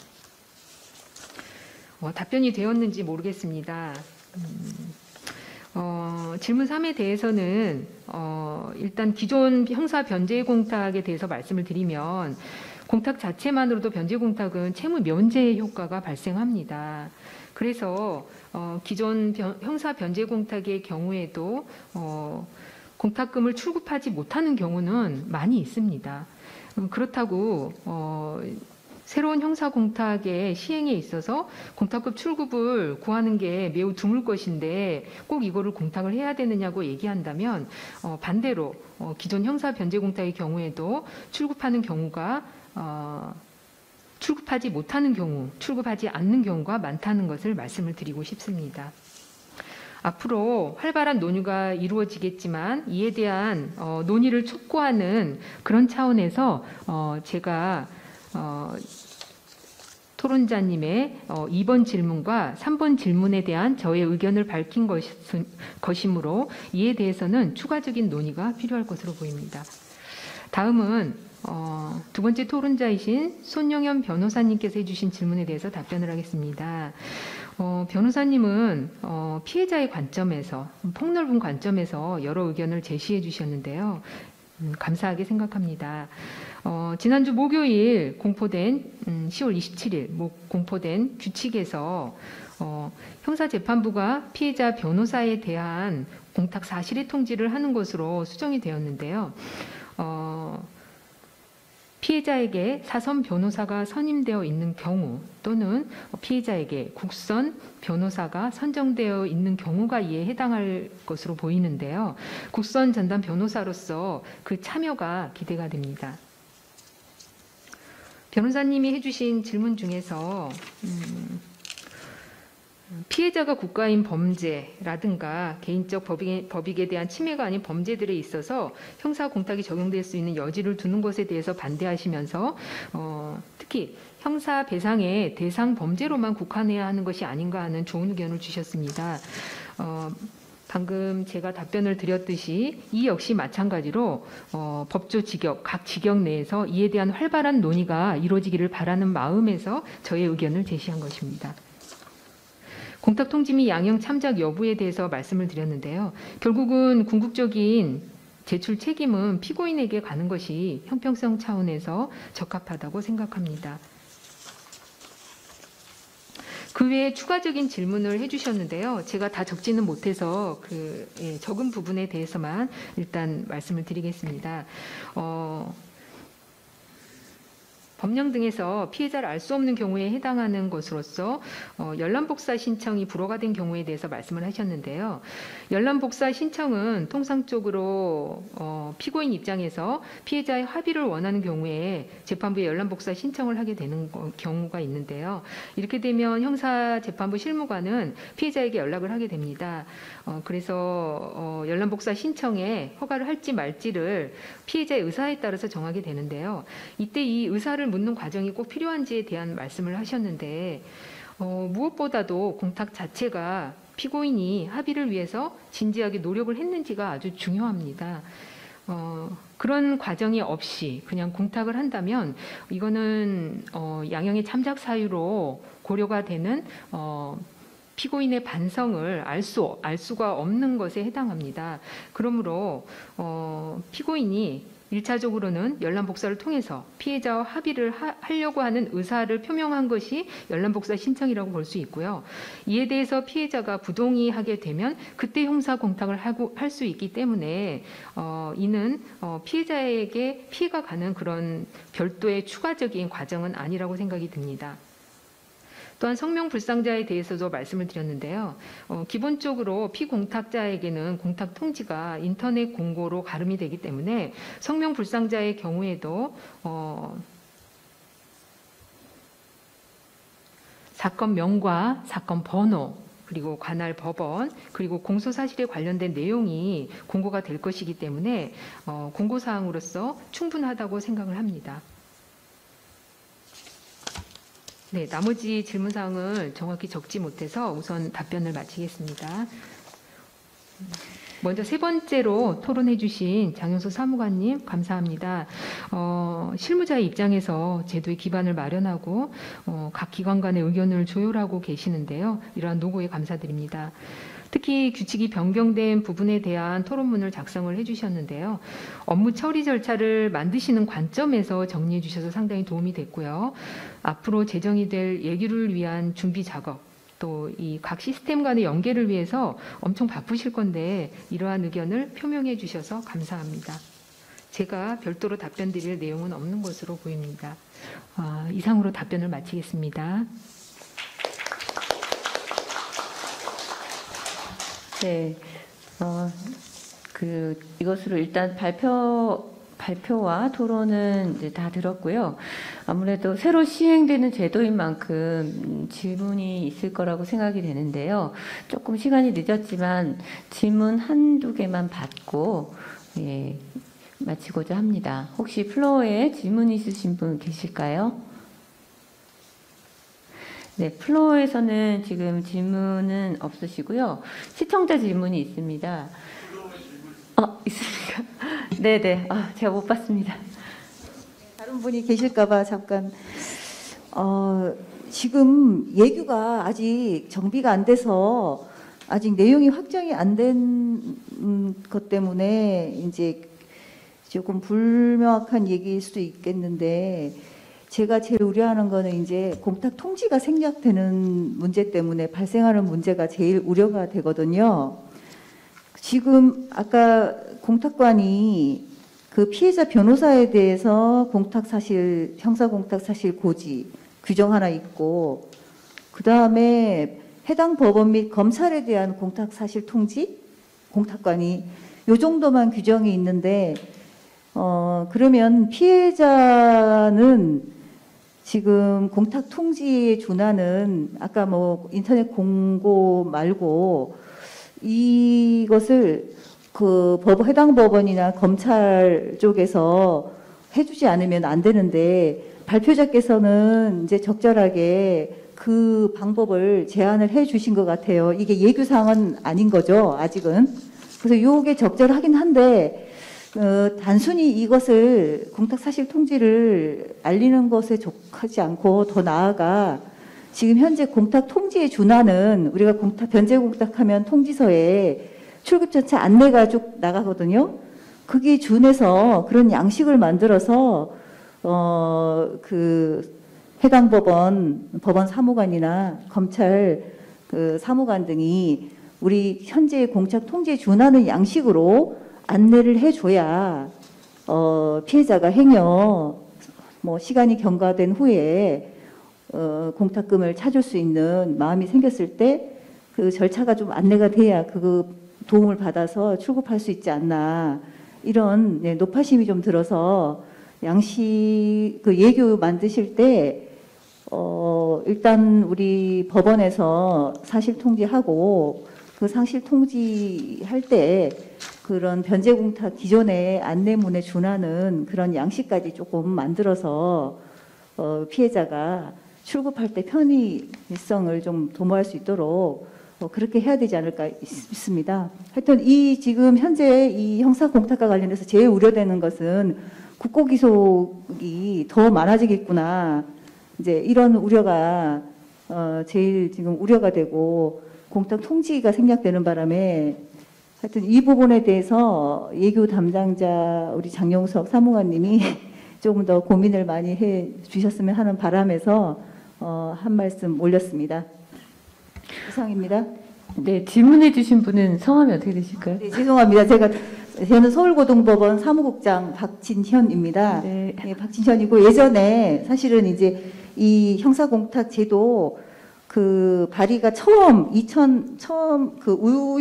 답변이 되었는지 모르겠습니다. 질문 3에 대해서는 일단 기존 형사 변제 공탁에 대해서 말씀을 드리면 공탁 자체만으로도 변제 공탁은 채무 면제 효과가 발생합니다. 그래서 기존 형사 변제 공탁의 경우에도 공탁금을 출급하지 못하는 경우는 많이 있습니다. 그렇다고 새로운 형사 공탁의 시행에 있어서 공탁금 출급을 구하는 게 매우 드물 것인데 꼭 이거를 공탁을 해야 되느냐고 얘기한다면 반대로 기존 형사 변제 공탁의 경우에도 출급하는 경우가 출급하지 못하는 경우, 출급하지 않는 경우가 많다는 것을 말씀을 드리고 싶습니다. 앞으로 활발한 논의가 이루어지겠지만 이에 대한 논의를 촉구하는 그런 차원에서 제가 토론자님의 2번 질문과 3번 질문에 대한 저의 의견을 밝힌 것이므로 이에 대해서는 추가적인 논의가 필요할 것으로 보입니다. 다음은 두 번째 토론자이신 손영현 변호사님께서 해주신 질문에 대해서 답변을 하겠습니다. 변호사님은 피해자의 관점에서 폭넓은 관점에서 여러 의견을 제시해 주셨는데요. 감사하게 생각합니다. 지난주 목요일 공포된 10월 27일 공포된 규칙에서 형사재판부가 피해자 변호사에 대한 공탁 사실의 통지를 하는 것으로 수정이 되었는데요. 피해자에게 사선 변호사가 선임되어 있는 경우 또는 피해자에게 국선 변호사가 선정되어 있는 경우가 이에 해당할 것으로 보이는데요. 국선 전담 변호사로서 그 참여가 기대가 됩니다. 변호사님이 해주신 질문 중에서 피해자가 국가인 범죄라든가 개인적 법익에 대한 침해가 아닌 범죄들에 있어서 형사 공탁이 적용될 수 있는 여지를 두는 것에 대해서 반대하시면서 특히 형사 배상의 대상 범죄로만 국한해야 하는 것이 아닌가 하는 좋은 의견을 주셨습니다. 방금 제가 답변을 드렸듯이 이 역시 마찬가지로 법조 직역, 각 직역 내에서 이에 대한 활발한 논의가 이루어지기를 바라는 마음에서 저의 의견을 제시한 것입니다. 공탁 통지 및 양형 참작 여부에 대해서 말씀을 드렸는데요. 결국은 궁극적인 제출 책임은 피고인에게 가는 것이 형평성 차원에서 적합하다고 생각합니다. 그 외에 추가적인 질문을 해주셨는데요. 제가 다 적지는 못해서 적은 부분에 대해서만 일단 말씀을 드리겠습니다. 법령 등에서 피해자를 알 수 없는 경우에 해당하는 것으로서 열람복사 신청이 불허가 된 경우에 대해서 말씀을 하셨는데요. 열람복사 신청은 통상적으로 피고인 입장에서 피해자의 합의를 원하는 경우에 재판부에 열람복사 신청을 하게 되는 경우가 있는데요. 이렇게 되면 형사재판부 실무관은 피해자에게 연락을 하게 됩니다. 그래서 열람복사 신청에 허가를 할지 말지를 피해자의 의사에 따라서 정하게 되는데요. 이때 이 의사를 묻는 과정이 꼭 필요한지에 대한 말씀을 하셨는데 무엇보다도 공탁 자체가 피고인이 합의를 위해서 진지하게 노력을 했는지가 아주 중요합니다. 그런 과정이 없이 그냥 공탁을 한다면 이거는 양형의 참작 사유로 고려가 되는 피고인의 반성을 알 수가 없는 것에 해당합니다. 그러므로 피고인이 1차적으로는 열람복사를 통해서 피해자와 합의를 하려고 하는 의사를 표명한 것이 열람복사 신청이라고 볼 수 있고요. 이에 대해서 피해자가 부동의하게 되면 그때 형사공탁을 할 수 있기 때문에 이는 피해자에게 피해가 가는 그런 별도의 추가적인 과정은 아니라고 생각이 듭니다. 또한 성명불상자에 대해서도 말씀을 드렸는데요. 기본적으로 피공탁자에게는 공탁 통지가 인터넷 공고로 가름이 되기 때문에 성명불상자의 경우에도 사건 명과 사건 번호 그리고 관할 법원 그리고 공소사실에 관련된 내용이 공고가 될 것이기 때문에 공고사항으로서 충분하다고 생각을 합니다. 네, 나머지 질문사항을 정확히 적지 못해서 우선 답변을 마치겠습니다. 먼저 세 번째로 토론해 주신 장윤소 사무관님 감사합니다. 실무자의 입장에서 제도의 기반을 마련하고 각 기관 간의 의견을 조율하고 계시는데요. 이러한 노고에 감사드립니다. 특히 규칙이 변경된 부분에 대한 토론문을 작성을 해주셨는데요. 업무 처리 절차를 만드시는 관점에서 정리해 주셔서 상당히 도움이 됐고요. 앞으로 제정이 될 예규를 위한 준비 작업, 또 이 각 시스템 간의 연계를 위해서 엄청 바쁘실 건데 이러한 의견을 표명해 주셔서 감사합니다. 제가 별도로 답변 드릴 내용은 없는 것으로 보입니다. 이상으로 답변을 마치겠습니다. 네, 이것으로 일단 발표와 토론은 이제 다 들었고요. 아무래도 새로 시행되는 제도인 만큼 질문이 있을 거라고 생각이 되는데요. 조금 시간이 늦었지만 질문 한두 개만 받고 마치고자 합니다. 혹시 플로어에 질문 있으신 분 계실까요? 네, 플로어에서는 지금 질문은 없으시고요. 시청자 질문이 있습니다. 있습니까? 네네. 제가 못 봤습니다. 다른 분이 계실까봐 잠깐. 지금 예규가 아직 정비가 안 돼서 아직 내용이 확정이 안 된 것 때문에 이제 조금 불명확한 얘기일 수도 있겠는데 제가 제일 우려하는 거는 이제 공탁 통지가 생략되는 문제 때문에 발생하는 문제가 제일 우려가 되거든요. 지금 아까 공탁관이 그 피해자 변호사에 대해서 형사 공탁 사실 고지 규정 하나 있고 그 다음에 해당 법원 및 검찰에 대한 공탁 사실 통지 공탁관이 요 정도만 규정이 있는데 그러면 피해자는 지금 공탁 통지에 준하는 아까 뭐 인터넷 공고 말고 이것을 그 해당 법원이나 검찰 쪽에서 해주지 않으면 안 되는데 발표자께서는 이제 적절하게 그 방법을 제안을 해 주신 것 같아요. 이게 예규사항은 아닌 거죠, 아직은. 그래서 이게 적절하긴 한데 단순히 이것을 공탁사실 통지를 알리는 것에 족하지 않고 더 나아가 지금 현재 공탁 통지에 준하는 우리가 변제 공탁하면 통지서에 출급 전차 안내가 쭉 나가거든요. 그게 준해서 그런 양식을 만들어서 해당 법원 사무관이나 검찰 그 사무관 등이 우리 현재 공탁 통지에 준하는 양식으로 안내를 해줘야 피해자가 행여 뭐 시간이 경과된 후에 공탁금을 찾을 수 있는 마음이 생겼을 때 그 절차가 좀 안내가 돼야 그 도움을 받아서 출급할 수 있지 않나 이런 노파심이 좀 들어서 양식 그 예규 만드실 때 일단 우리 법원에서 사실 통지하고 그 사실 통지할 때 그런 변제 공탁 기존의 안내문에 준하는 그런 양식까지 조금 만들어서 피해자가 출급할 때 편의성을 좀 도모할 수 있도록 그렇게 해야 되지 않을까 싶습니다. 하여튼 이 지금 현재 이 형사 공탁과 관련해서 제일 우려되는 것은 국고 기속이 더 많아지겠구나. 이제 이런 우려가 제일 지금 우려가 되고 공탁 통지가 생략되는 바람에 하여튼 이 부분에 대해서 예규 담당자 우리 장용석 사무관님이 조금 더 고민을 많이 해 주셨으면 하는 바람에서 한 말씀 올렸습니다. 이상입니다. 네, 질문해 주신 분은 성함이 어떻게 되실까요? 네, 죄송합니다. 저는 서울고등법원 사무국장 박진현입니다. 네. 네, 박진현이고 예전에 사실은 이제 이 형사공탁 제도 그 발의가 처음 그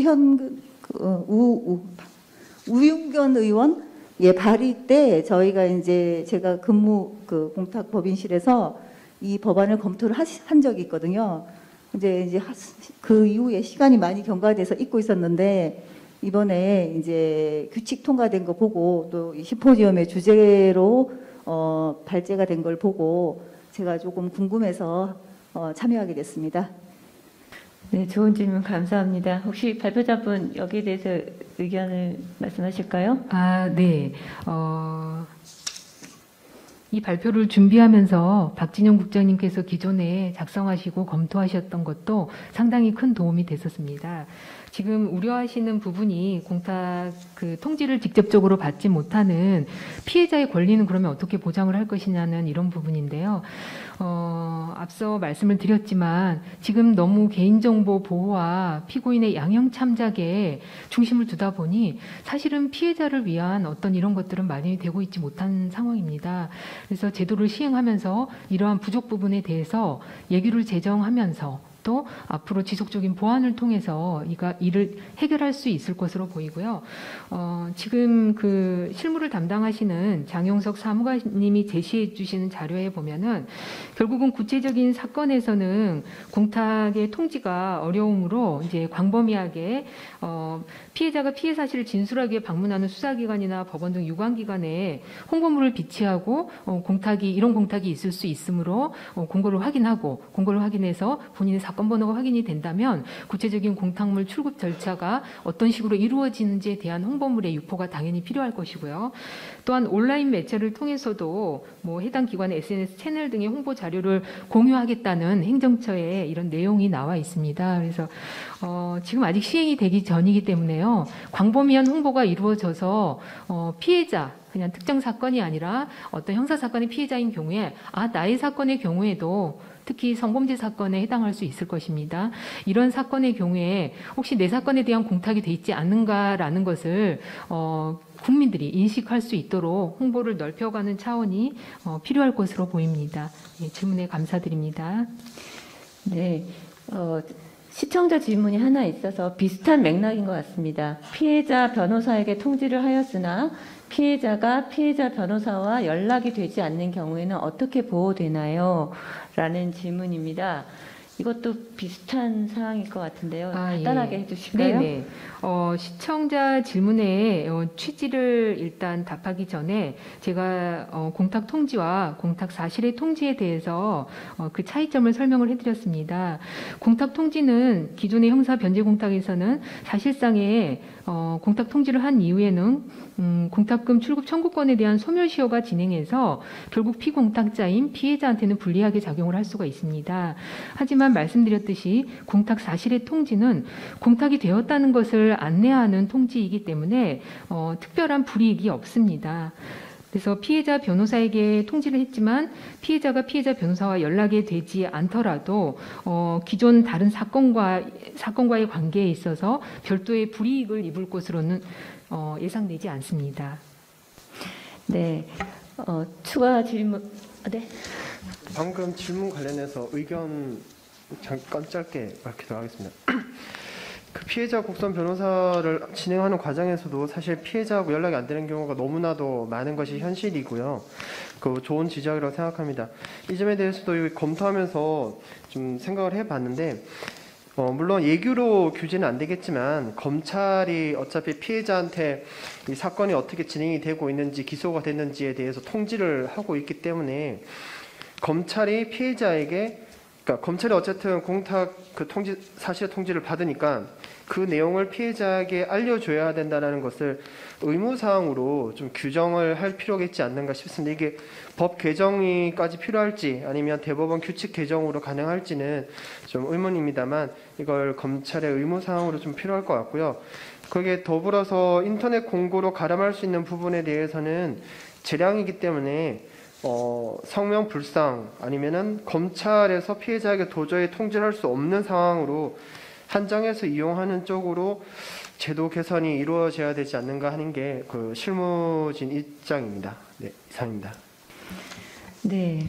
우윤견 의원 발의 때 저희가 이제 제가 근무 그 공탁 법인실에서 이 법안을 검토를 한 적이 있거든요. 이제 그 이후에 시간이 많이 경과돼서 잊고 있었는데 이번에 이제 규칙 통과된 거 보고 또 시포지엄의 주제로 발제가 된 걸 보고 제가 조금 궁금해서 참여하게 됐습니다. 네, 좋은 질문 감사합니다. 혹시 발표자분 여기에 대해서 의견을 말씀하실까요? 네. 이 발표를 준비하면서 박진영 국장님께서 기존에 작성하시고 검토하셨던 것도 상당히 큰 도움이 됐었습니다. 지금 우려하시는 부분이 공탁 그 통지를 직접적으로 받지 못하는 피해자의 권리는 그러면 어떻게 보장을 할 것이냐는 이런 부분인데요. 앞서 말씀을 드렸지만 지금 너무 개인정보 보호와 피고인의 양형 참작에 중심을 두다 보니 사실은 피해자를 위한 어떤 이런 것들은 마련이 되고 있지 못한 상황입니다. 그래서 제도를 시행하면서 이러한 부족 부분에 대해서 예규를 제정하면서 또 앞으로 지속적인 보완을 통해서 이를 해결할 수 있을 것으로 보이고요. 지금 그 실무를 담당하시는 장용석 사무관님이 제시해 주시는 자료에 보면은 결국은 구체적인 사건에서는 공탁의 통지가 어려움으로 이제 광범위하게 피해자가 피해 사실을 진술하기 위해 방문하는 수사기관이나 법원 등 유관기관에 홍보물을 비치하고 이런 공탁이 있을 수 있으므로 공고를 확인해서 본인의 사건 번호가 확인이 된다면 구체적인 공탁물 출급 절차가 어떤 식으로 이루어지는지에 대한 홍보물의 유포가 당연히 필요할 것이고요. 또한 온라인 매체를 통해서도 해당 기관의 SNS 채널 등의 홍보 자료를 공유하겠다는 행정처에 이런 내용이 나와 있습니다. 그래서 지금 아직 시행이 되기 전이기 때문에요. 광범위한 홍보가 이루어져서 피해자 그냥 특정 사건이 아니라 어떤 형사 사건의 피해자인 경우에 나의 사건의 경우에도 특히 성범죄 사건에 해당할 수 있을 것입니다. 이런 사건의 경우에 혹시 내 사건에 대한 공탁이 돼 있지 않는가라는 것을 국민들이 인식할 수 있도록 홍보를 넓혀가는 차원이 필요할 것으로 보입니다. 네, 질문에 감사드립니다. 네, 시청자 질문이 하나 있어서 비슷한 맥락인 것 같습니다. 피해자 변호사에게 통지를 하였으나 피해자가 피해자 변호사와 연락이 되지 않는 경우에는 어떻게 보호되나요? 라는 질문입니다. 이것도 비슷한 사항일 것 같은데요. 간단하게 해주실까요? 네네. 시청자 질문에 취지를 일단 답하기 전에 제가 공탁 통지와 공탁 사실의 통지에 대해서 그 차이점을 설명을 해드렸습니다. 공탁 통지는 기존의 형사 변제 공탁에서는 사실상의 공탁 통지를 한 이후에는 공탁금 출급 청구권에 대한 소멸시효가 진행해서 결국 피공탁자인 피해자한테는 불리하게 작용을 할 수가 있습니다. 하지만 말씀드렸듯이 공탁 사실의 통지는 공탁이 되었다는 것을 안내하는 통지이기 때문에 특별한 불이익이 없습니다. 그래서 피해자 변호사에게 통지를 했지만 피해자가 피해자 변호사와 연락이 되지 않더라도 기존 다른 사건과의 관계에 있어서 별도의 불이익을 입을 것으로는 예상되지 않습니다. 네. 추가 질문. 네. 방금 질문 관련해서 의견 잠깐 짧게 밝히도록 하겠습니다. 그 피해자 곡선 변호사를 진행하는 과정에서도 사실 피해자하고 연락이 안 되는 경우가 너무나도 많은 것이 현실이고요. 그 좋은 지적이라고 생각합니다. 이 점에 대해서도 검토하면서 좀 생각을 해봤는데, 물론 예규로 규제는 안 되겠지만 검찰이 어차피 피해자한테 이 사건이 어떻게 진행이 되고 있는지 기소가 됐는지에 대해서 통지를 하고 있기 때문에 검찰이 피해자에게, 그러니까 검찰이 어쨌든 공탁 그 통지 사실 통지를 받으니까 그 내용을 피해자에게 알려줘야 된다는 것을 의무사항으로 좀 규정을 할 필요가 있지 않는가 싶습니다. 이게 법 개정이까지 필요할지 아니면 대법원 규칙 개정으로 가능할지는 좀 의문입니다만 이걸 검찰의 의무사항으로 좀 필요할 것 같고요. 거기에 더불어서 인터넷 공고로 가름할 수 있는 부분에 대해서는 재량이기 때문에 성명 불상 아니면은 검찰에서 피해자에게 도저히 통지를 할 수 없는 상황으로 한정해서 이용하는 쪽으로 제도 개선이 이루어져야 되지 않는가 하는 게 그 실무진 입장입니다. 네, 이상입니다. 네.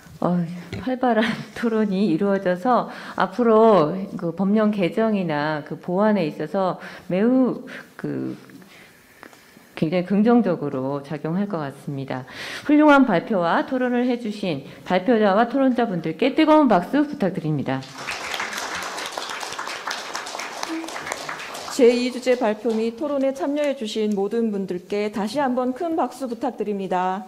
활발한 토론이 이루어져서 앞으로 그 법령 개정이나 그 보완에 있어서 매우 굉장히 긍정적으로 작용할 것 같습니다. 훌륭한 발표와 토론을 해주신 발표자와 토론자분들께 뜨거운 박수 부탁드립니다. 제2주제 발표 및 토론에 참여해 주신 모든 분들께 다시 한번 큰 박수 부탁드립니다.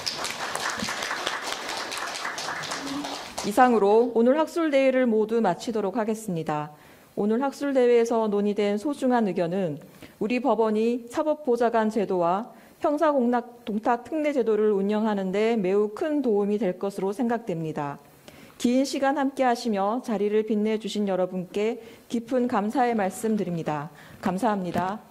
이상으로 오늘 학술대회를 모두 마치도록 하겠습니다. 오늘 학술대회에서 논의된 소중한 의견은 우리 법원이 사법보좌관 제도와 형사공탁 특례 제도를 운영하는 데 매우 큰 도움이 될 것으로 생각됩니다. 긴 시간 함께 하시며 자리를 빛내주신 여러분께 깊은 감사의 말씀 드립니다. 감사합니다.